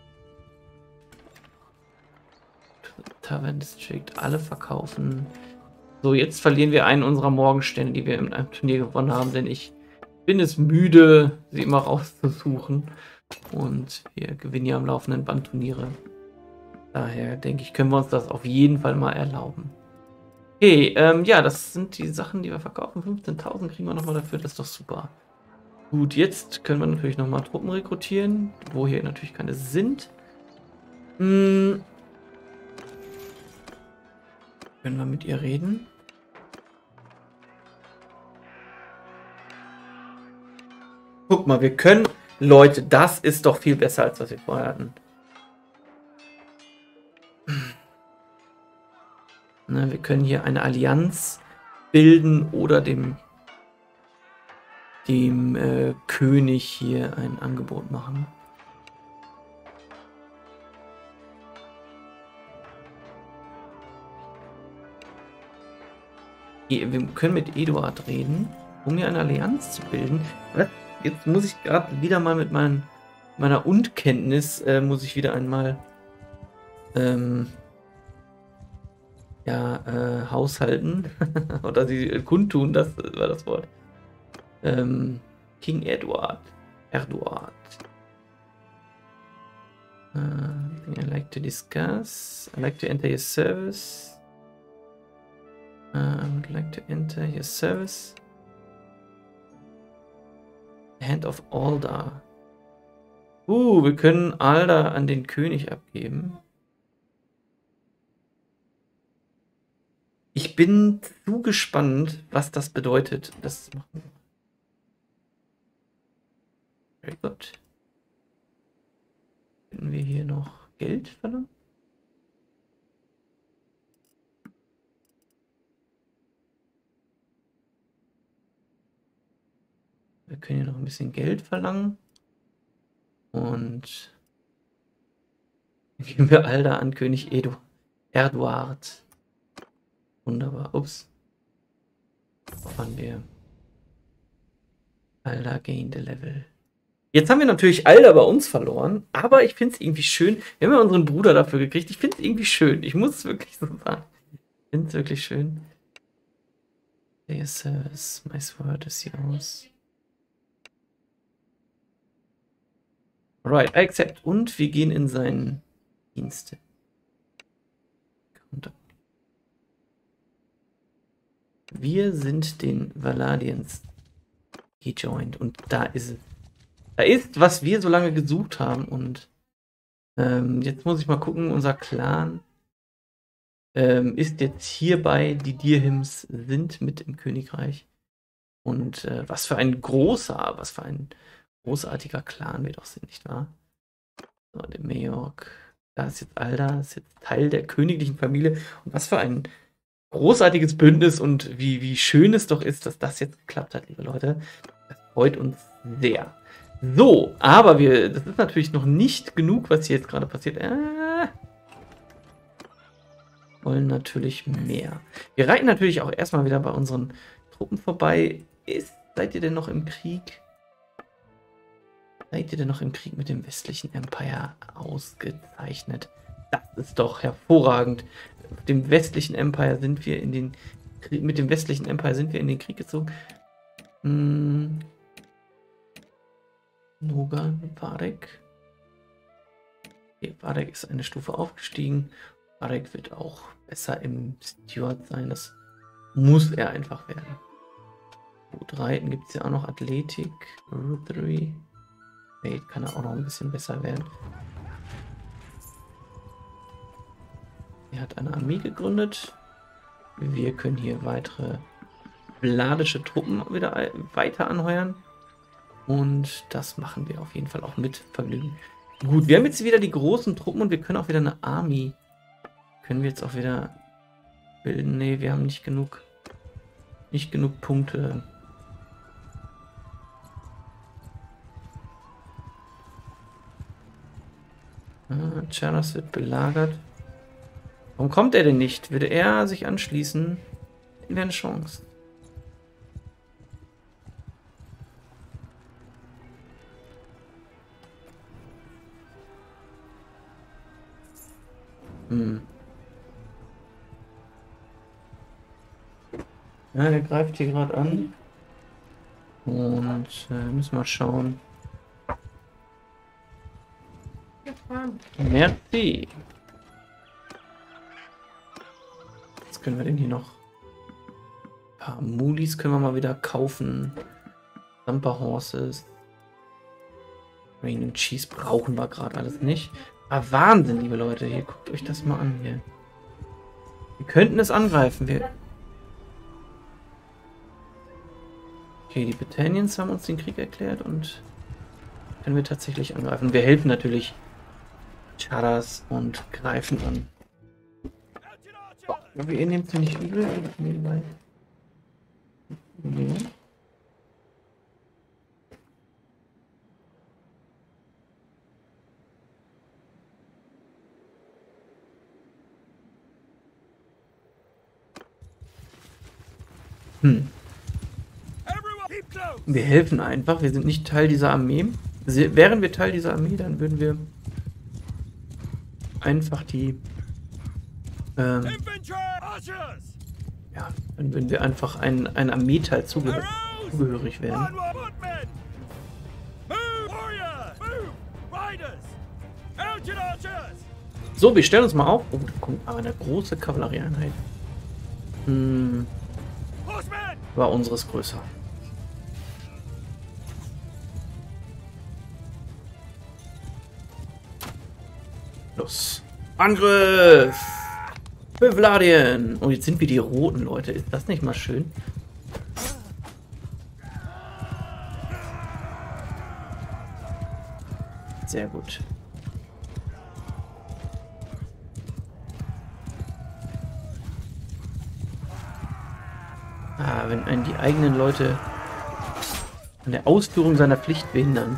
Tavern District, alle verkaufen. So, jetzt verlieren wir einen unserer Morgensterne, die wir in einem Turnier gewonnen haben, denn ich bin es müde, sie immer rauszusuchen. Und wir gewinnen ja am laufenden Band Turniere. Daher denke ich, können wir uns das auf jeden Fall mal erlauben. Okay, ja, das sind die Sachen, die wir verkaufen. 15.000 kriegen wir nochmal dafür, das ist doch super. Gut, jetzt können wir natürlich nochmal Truppen rekrutieren, wo hier natürlich keine sind. Können wir mit ihr reden? Guck mal, wir können... Leute, das ist doch viel besser, als was wir vorher hatten. Ne, wir können hier eine Allianz bilden oder dem König hier ein Angebot machen. Wir können mit Eduard reden, um hier eine Allianz zu bilden. Jetzt muss ich gerade wieder mal mit meiner Unkenntnis, muss ich wieder einmal haushalten. Oder sie kundtun, das war das Wort. King Edward. I like to discuss. I like to enter your service. I would like to enter your service. Hand of Alda. Wir können Alda an den König abgeben. Ich bin zu gespannt, was das bedeutet. Das machen wir. Very good. Können wir hier noch Geld verlangen? Wir können hier noch ein bisschen Geld verlangen. Und geben wir Alda an König Eduard. Wunderbar. Ups. Waren wir. Alda gained a level. Jetzt haben wir natürlich Alda bei uns verloren, aber ich finde es irgendwie schön. Wir haben ja unseren Bruder dafür gekriegt. Ich finde es irgendwie schön. Ich muss es wirklich so sagen. Ich finde es wirklich schön. Service, my sword is yours. Alright, I accept. Und wir gehen in seinen Dienste. Wir sind den Valadians gejoint. Und da ist es. Da ist, was wir so lange gesucht haben. Und jetzt muss ich mal gucken, unser Clan ist jetzt hierbei, die Dirhims sind mit im Königreich. Und was für ein großartiger Clan wir doch sind, nicht wahr? So, der Majork. Da ist jetzt Alda, ist jetzt Teil der königlichen Familie. Und was für ein großartiges Bündnis und wie schön es doch ist, dass das jetzt geklappt hat, liebe Leute. Das freut uns sehr. So, aber das ist natürlich noch nicht genug, was hier jetzt gerade passiert. Wollen natürlich mehr. Wir reiten natürlich auch erstmal wieder bei unseren Truppen vorbei. Seid ihr denn noch im Krieg? Seid ihr denn noch im Krieg mit dem westlichen Empire? Ausgezeichnet. Das ist doch hervorragend. Mit dem westlichen Empire sind wir in den Krieg gezogen. Nogan, Varek. Okay, Varek ist eine Stufe aufgestiegen. Varek wird auch besser im Steward sein. Das muss er einfach werden. Gut, Reiten gibt es ja auch noch. Athletik, Rootery. Fate kann er auch noch ein bisschen besser werden. Er hat eine Armee gegründet. Wir können hier weitere vladische Truppen wieder weiter anheuern. Und das machen wir auf jeden Fall auch mit Vergnügen. Gut, wir haben jetzt wieder die großen Truppen und wir können auch wieder eine Army. Können wir jetzt auch wieder bilden? Ne, wir haben nicht genug Punkte. Charas wird belagert. Warum kommt er denn nicht? Würde er sich anschließen, hätten wir eine Chance. Hm. Ja, der greift hier gerade an. Und müssen wir schauen. Merci. Was können wir denn hier noch? Ein paar Mulis können wir mal wieder kaufen. Thumper Horses. Rain and Cheese brauchen wir gerade alles nicht. Aber Wahnsinn, liebe Leute. Hier, guckt euch das mal an hier. Wir könnten es angreifen. Okay, die Britannians haben uns den Krieg erklärt und können wir tatsächlich angreifen. Wir helfen natürlich Charas und greifen an. Aber ihr nehmt es ja nicht übel. Nee. Wir helfen einfach. Wir sind nicht Teil dieser Armee. Wären wir Teil dieser Armee, dann würden wir einfach die ja, dann würden wir einfach ein Armeeteil zugehörig werden. So, wir stellen uns mal auf. Oh, da kommt aber eine große Kavallerieeinheit. War unseres größer. Los. Angriff! Für Vladien! Und jetzt sind wir die Roten, Leute. Ist das nicht mal schön? Sehr gut. Ah, wenn einen die eigenen Leute an der Ausführung seiner Pflicht behindern.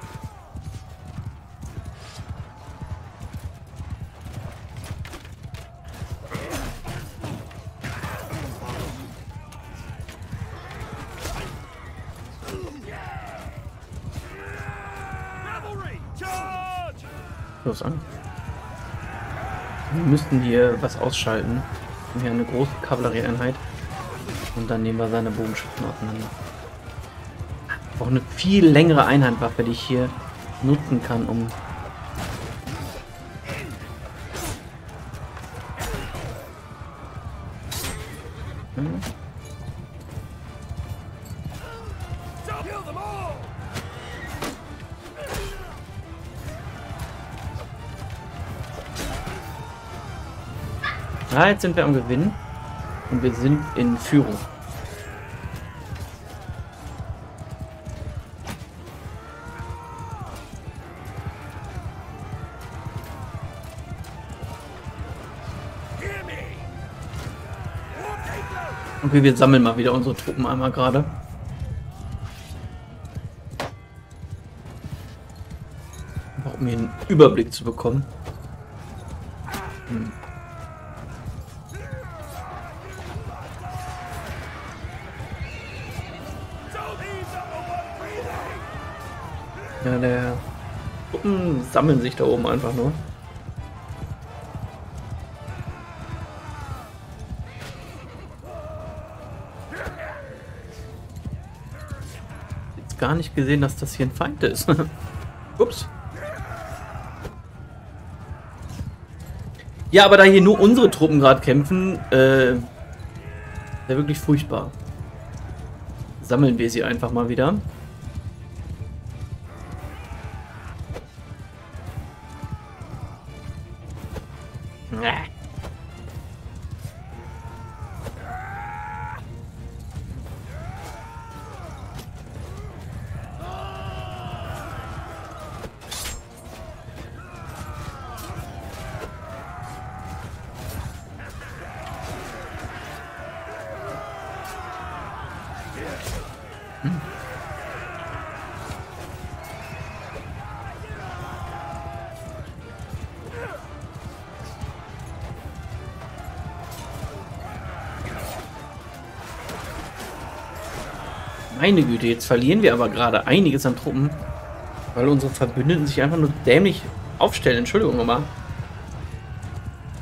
Los an. Wir müssten hier was ausschalten. Wir haben hier eine große Kavallerieeinheit. Und dann nehmen wir seine Bogenschützen auseinander. Auch eine viel längere Einhandwaffe, die ich hier nutzen kann, um... Ah, jetzt sind wir am Gewinnen und wir sind in Führung. Okay, wir sammeln mal wieder unsere Truppen einmal gerade. Einfach um hier einen Überblick zu bekommen. Ja, der Truppen sammeln sich da oben einfach nur. Jetzt gar nicht gesehen, dass das hier ein Feind ist. Ups. Ja, aber da hier nur unsere Truppen gerade kämpfen, wäre wirklich furchtbar. Sammeln wir sie einfach mal wieder. Meine Güte, jetzt verlieren wir aber gerade einiges an Truppen, weil unsere Verbündeten sich einfach nur dämlich aufstellen. Entschuldigung nochmal.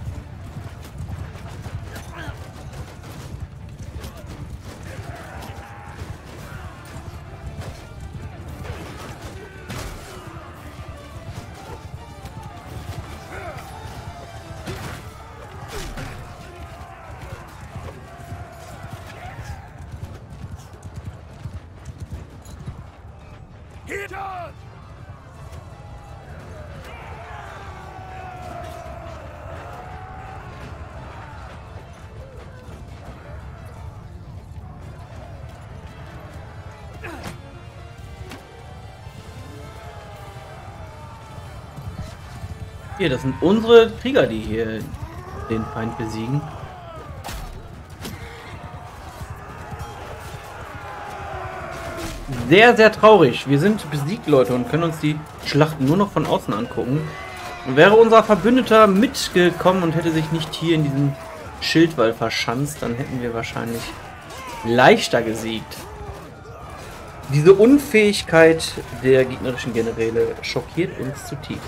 Hier, das sind unsere Krieger, die hier den Feind besiegen. Sehr, sehr traurig. Wir sind besiegt, Leute, und können uns die Schlachten nur noch von außen angucken. Und wäre unser Verbündeter mitgekommen und hätte sich nicht hier in diesem Schildwall verschanzt, dann hätten wir wahrscheinlich leichter gesiegt. Diese Unfähigkeit der gegnerischen Generäle schockiert uns zutiefst.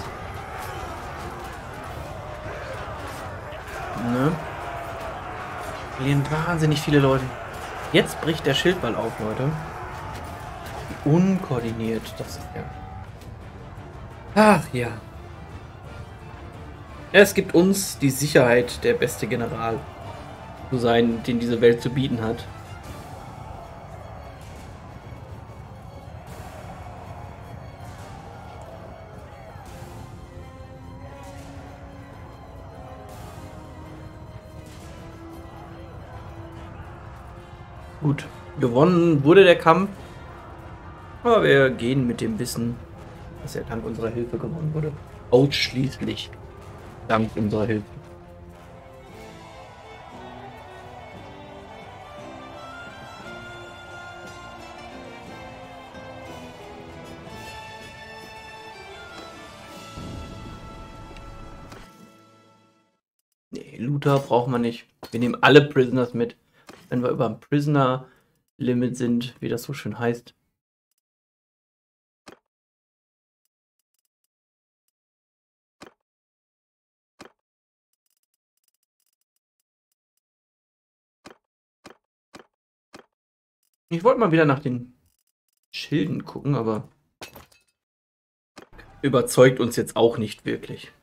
Ne? Verlieren wahnsinnig viele Leute. Jetzt bricht der Schildwall auf, Leute. Wie unkoordiniert das ist ja. Ach ja. Es gibt uns die Sicherheit, der beste General zu sein, den diese Welt zu bieten hat. Gut, gewonnen wurde der Kampf, aber wir gehen mit dem Wissen, dass er dank unserer Hilfe gewonnen wurde. Ausschließlich dank unserer Hilfe. Nee, Looter brauchen wir nicht. Wir nehmen alle Prisoners mit, wenn wir über ein Prisoner-Limit sind, wie das so schön heißt. Ich wollte mal wieder nach den Schilden gucken, aber überzeugt uns jetzt auch nicht wirklich.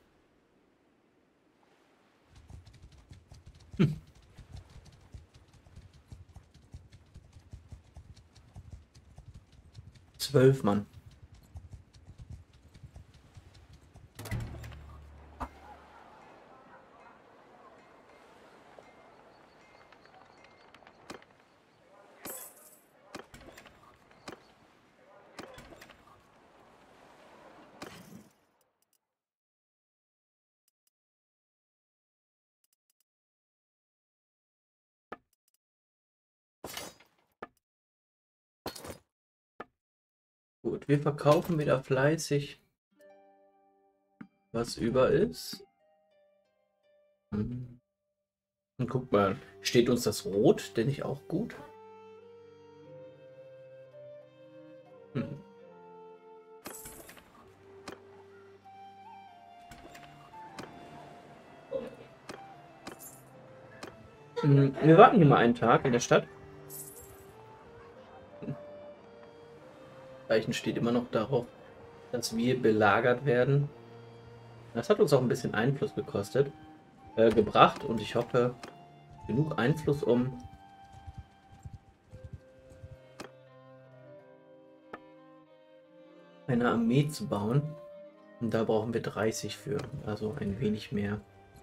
12 Mann. Gut, wir verkaufen wieder fleißig, was über ist. Und guck mal, steht uns das Rot denn nicht auch gut? Wir warten hier mal einen Tag in der Stadt. Zeichen steht immer noch darauf, dass wir belagert werden. Das hat uns auch ein bisschen Einfluss gebracht und ich hoffe, genug Einfluss, um eine Armee zu bauen. Und da brauchen wir 30 für, also ein wenig mehr.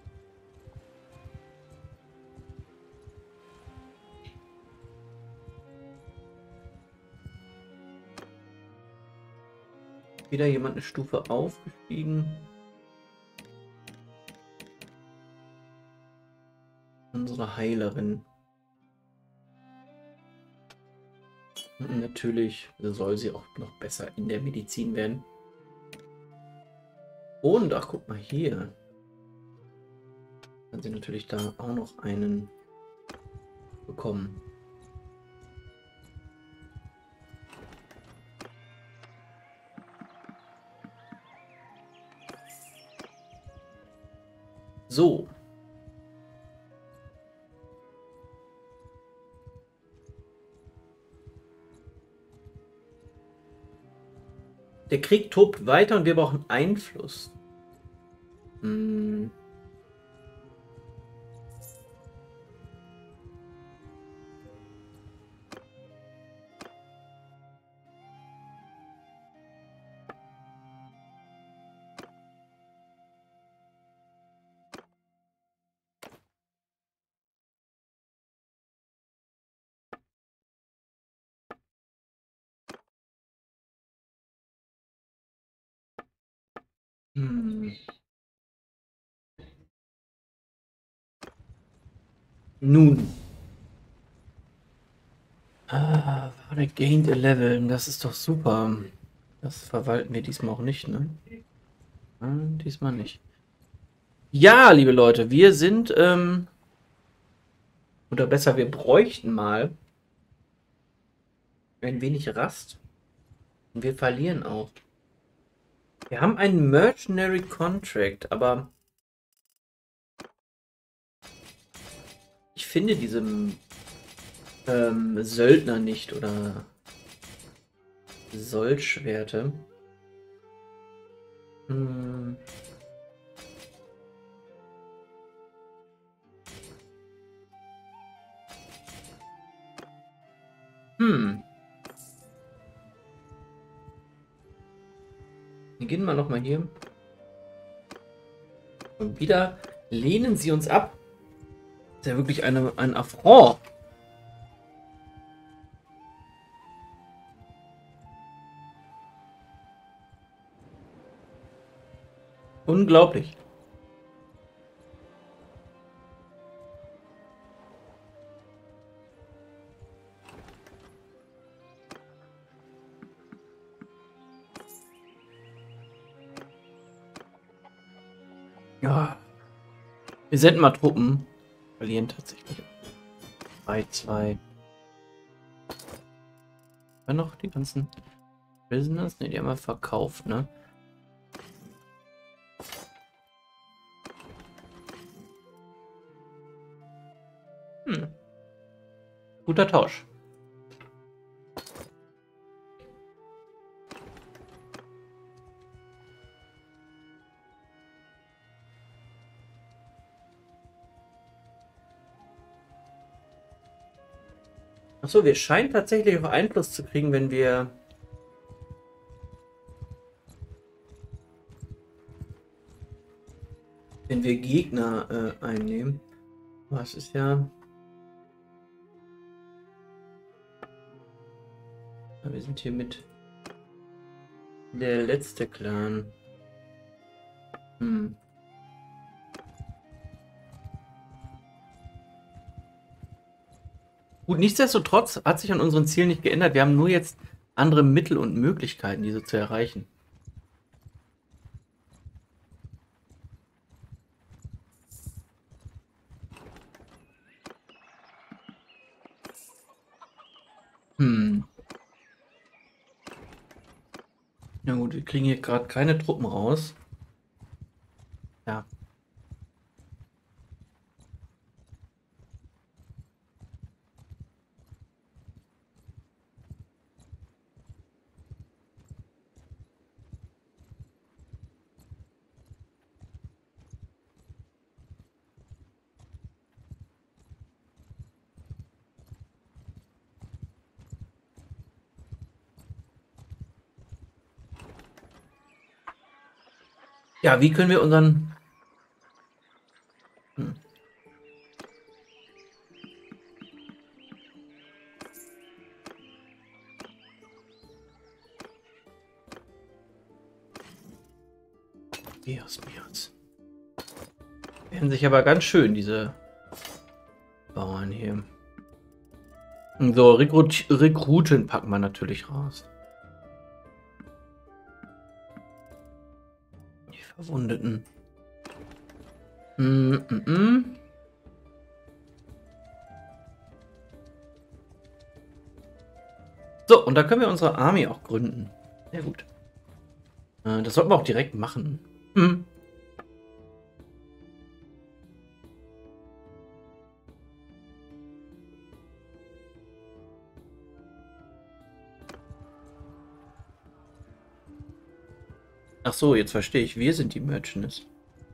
Wieder jemand eine Stufe aufgestiegen. Unsere Heilerin. Und natürlich soll sie auch noch besser in der Medizin werden. Und, ach guck mal hier. Kann sie natürlich da auch noch einen bekommen. So. Der Krieg tobt weiter und wir brauchen Einfluss. Hm. Nun. Warte, gained a level. Das ist doch super. Das verwalten wir diesmal auch nicht, ne? Diesmal nicht. Ja, liebe Leute, wir sind, oder besser, wir bräuchten mal ein wenig Rast. Und wir verlieren auch. Wir haben einen Mercenary Contract, aber ich finde diese Söldner nicht oder Sollschwerte. Hm. Hm. Wir gehen mal nochmal hier. Und wieder lehnen sie uns ab. Das ist ja wirklich ein Affront. Unglaublich. Ja. Wir senden mal Truppen. Verlieren tatsächlich. 3-2. Dann noch die ganzen Prisoners? Ne, die haben wir verkauft, ne? Hm. Guter Tausch. Achso, wir scheinen tatsächlich auch Einfluss zu kriegen, wenn wir Gegner einnehmen. Was ist ja... Wir sind hier mit der letzte Clan. Hm. Gut, nichtsdestotrotz hat sich an unseren Zielen nicht geändert. Wir haben nur jetzt andere Mittel und Möglichkeiten, diese zu erreichen. Hm. Ja gut, wir kriegen hier gerade keine Truppen raus. Ja. Ja, wie können wir unseren... Hm. Bios. Werden sich aber ganz schön, diese Bauern hier. So, Rekruten packen wir natürlich raus. Die Verwundeten. So, und da können wir unsere Armee auch gründen. Sehr gut. Das sollten wir auch direkt machen. Ach so, jetzt verstehe ich. Wir sind die Merchants.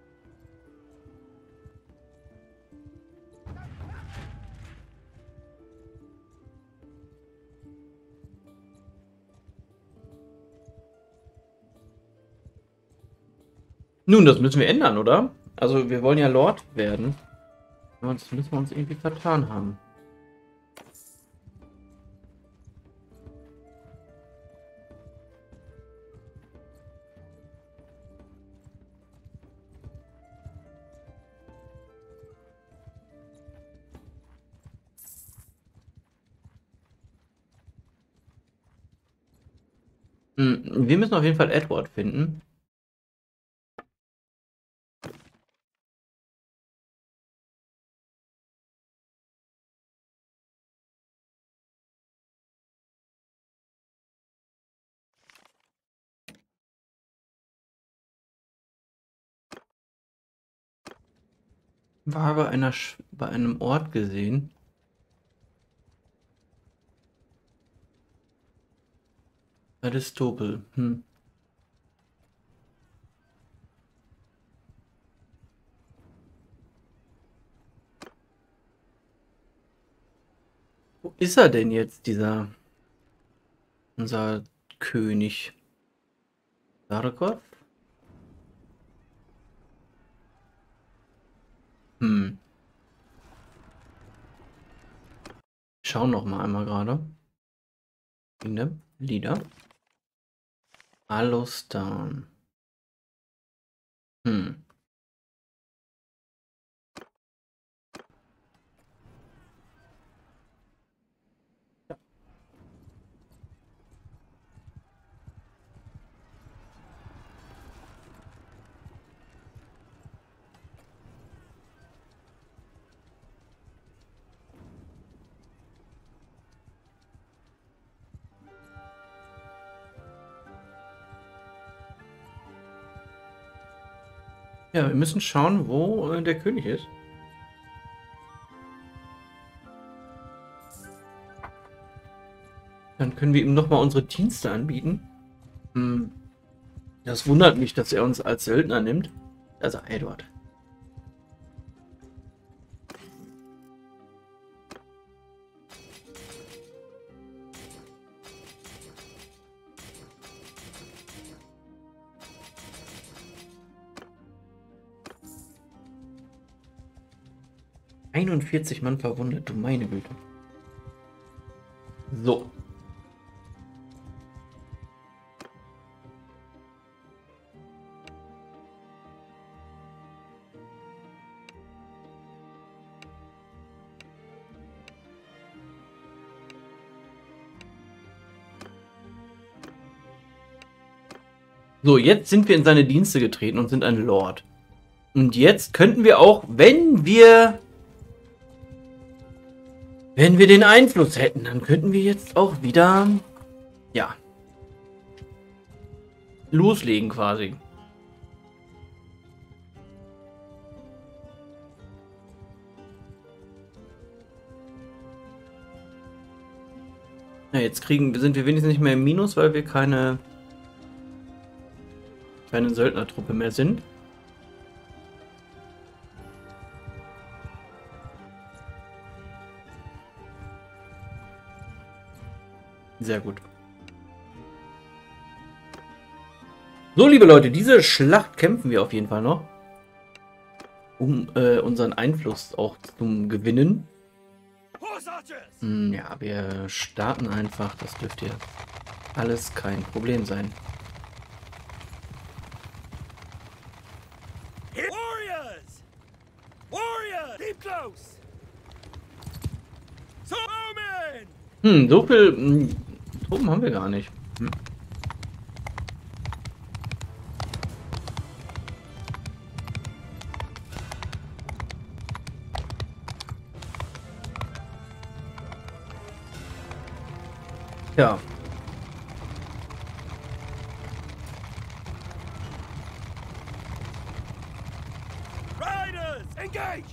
Nun, das müssen wir ändern, oder? Also, wir wollen ja Lord werden. Sonst müssen wir uns irgendwie vertan haben. Wir müssen auf jeden Fall Edward finden. War bei einem Ort gesehen. Aristopel. Wo ist er denn jetzt, unser König? Sarkov? Schauen noch mal einmal gerade. Lieder. Alustan. Ja, wir müssen schauen, wo der König ist. Dann können wir ihm noch mal unsere Dienste anbieten. Das wundert mich, dass er uns als Söldner nimmt. Also Edward. Mann verwundet, du meine Güte. So. So, jetzt sind wir in seine Dienste getreten und sind ein Lord. Und jetzt könnten wir auch, wenn wir den Einfluss hätten, dann könnten wir jetzt auch wieder, ja, loslegen quasi. Ja, jetzt sind wir wenigstens nicht mehr im Minus, weil wir keine Söldnertruppe mehr sind. Sehr gut. So, liebe Leute, diese Schlacht kämpfen wir auf jeden Fall noch, um unseren Einfluss auch zu gewinnen. Ja, wir starten einfach. Das dürfte ja alles kein Problem sein. Warriors! Warriors! Keep close! So men! So viel Truppen haben wir gar nicht. Ja. Riders, engage!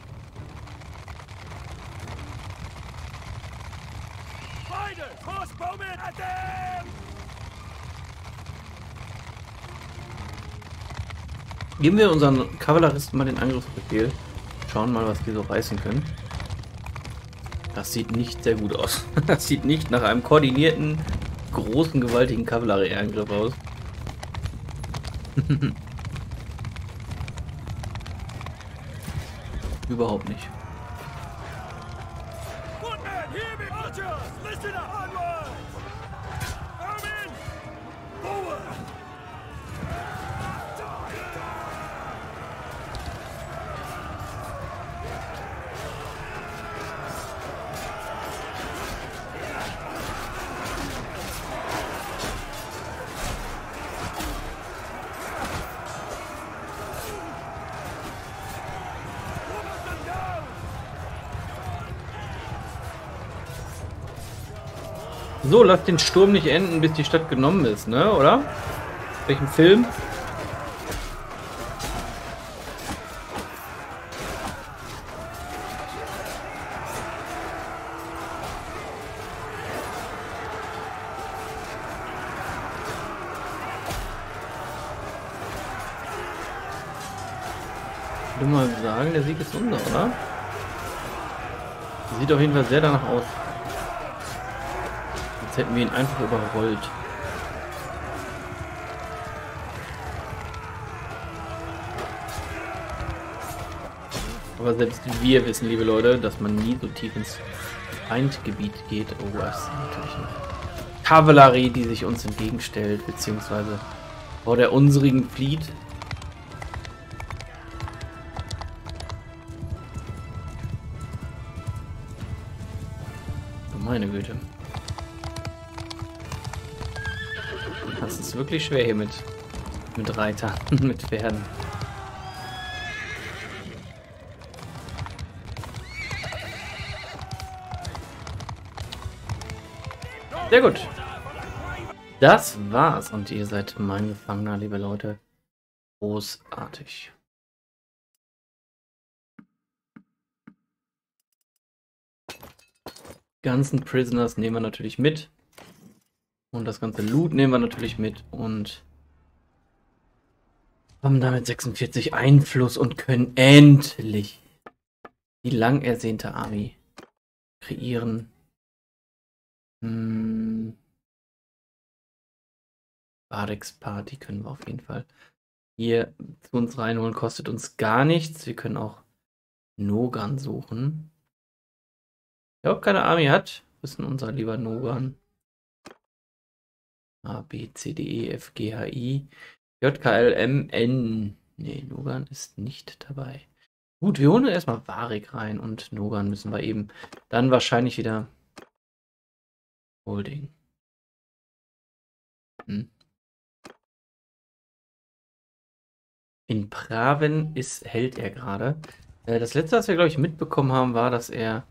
Fighters, crossbowmen at them! Geben wir unseren Kavalleristen mal den Angriffsbefehl. Schauen mal, was die so reißen können. Das sieht nicht sehr gut aus. Das sieht nicht nach einem koordinierten, großen, gewaltigen Kavallerieangriff aus. Überhaupt nicht. Footmen, hear me! Archers, listen up! Onwards! Bowmen, forward! So, lasst den Sturm nicht enden, bis die Stadt genommen ist, ne? Oder? Welchen Film? Ich würde mal sagen, der Sieg ist unser, oder? Sieht auf jeden Fall sehr danach aus. Jetzt hätten wir ihn einfach überrollt. Aber selbst wir wissen, liebe Leute, dass man nie so tief ins Feindgebiet geht. Oh, das ist natürlich noch Kavallerie, die sich uns entgegenstellt, beziehungsweise vor der unsrigen flieht. Meine Güte. Das ist wirklich schwer hier mit Reitern, mit Pferden. Sehr gut. Das war's und ihr seid mein Gefangener, liebe Leute. Großartig. Ganzen Prisoners nehmen wir natürlich mit. Und das ganze Loot nehmen wir natürlich mit. Und haben damit 46 Einfluss und können endlich die lang ersehnte Army kreieren. Bardex Party können wir auf jeden Fall hier zu uns reinholen. Kostet uns gar nichts. Wir können auch Nogan suchen. Wer auch keine Army hat, ist unser lieber Nogan. A, B, C, D, E, F, G, H, I, J, K, L, M, N. Ne, Nogan ist nicht dabei. Gut, wir holen erstmal Varric rein und Nogan müssen wir eben dann wahrscheinlich wieder Holding. In Praven hält er gerade. Das letzte, was wir, glaube ich, mitbekommen haben, war, dass er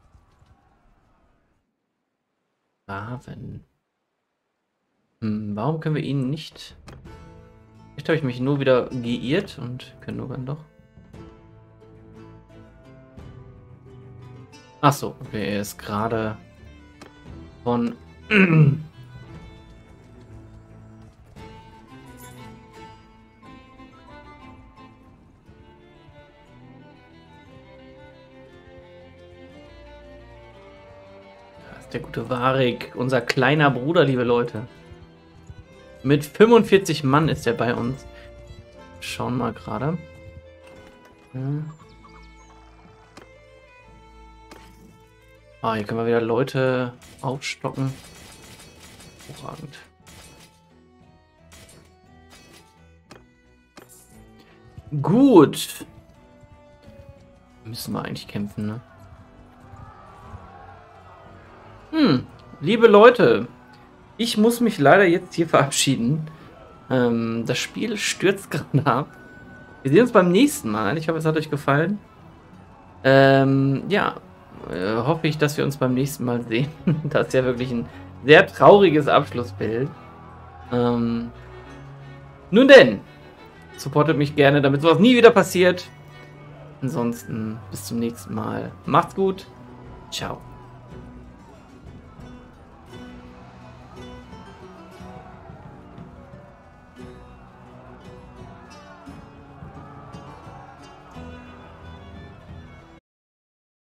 Praven. Warum können wir ihn nicht? Vielleicht habe ich mich nur wieder geirrt und können Nogan doch. Achso, okay, er ist gerade von der gute Varric, unser kleiner Bruder, liebe Leute. Mit 45 Mann ist er bei uns. Schauen wir mal gerade. Ah, hier können wir wieder Leute aufstocken. Hervorragend. Gut. Müssen wir eigentlich kämpfen, ne? Liebe Leute, ich muss mich leider jetzt hier verabschieden. Das Spiel stürzt gerade ab. Wir sehen uns beim nächsten Mal. Ich hoffe, es hat euch gefallen. Ja, hoffe ich, dass wir uns beim nächsten Mal sehen. Das ist ja wirklich ein sehr trauriges Abschlussbild. Nun denn, supportet mich gerne, damit sowas nie wieder passiert. Ansonsten bis zum nächsten Mal. Macht's gut. Ciao.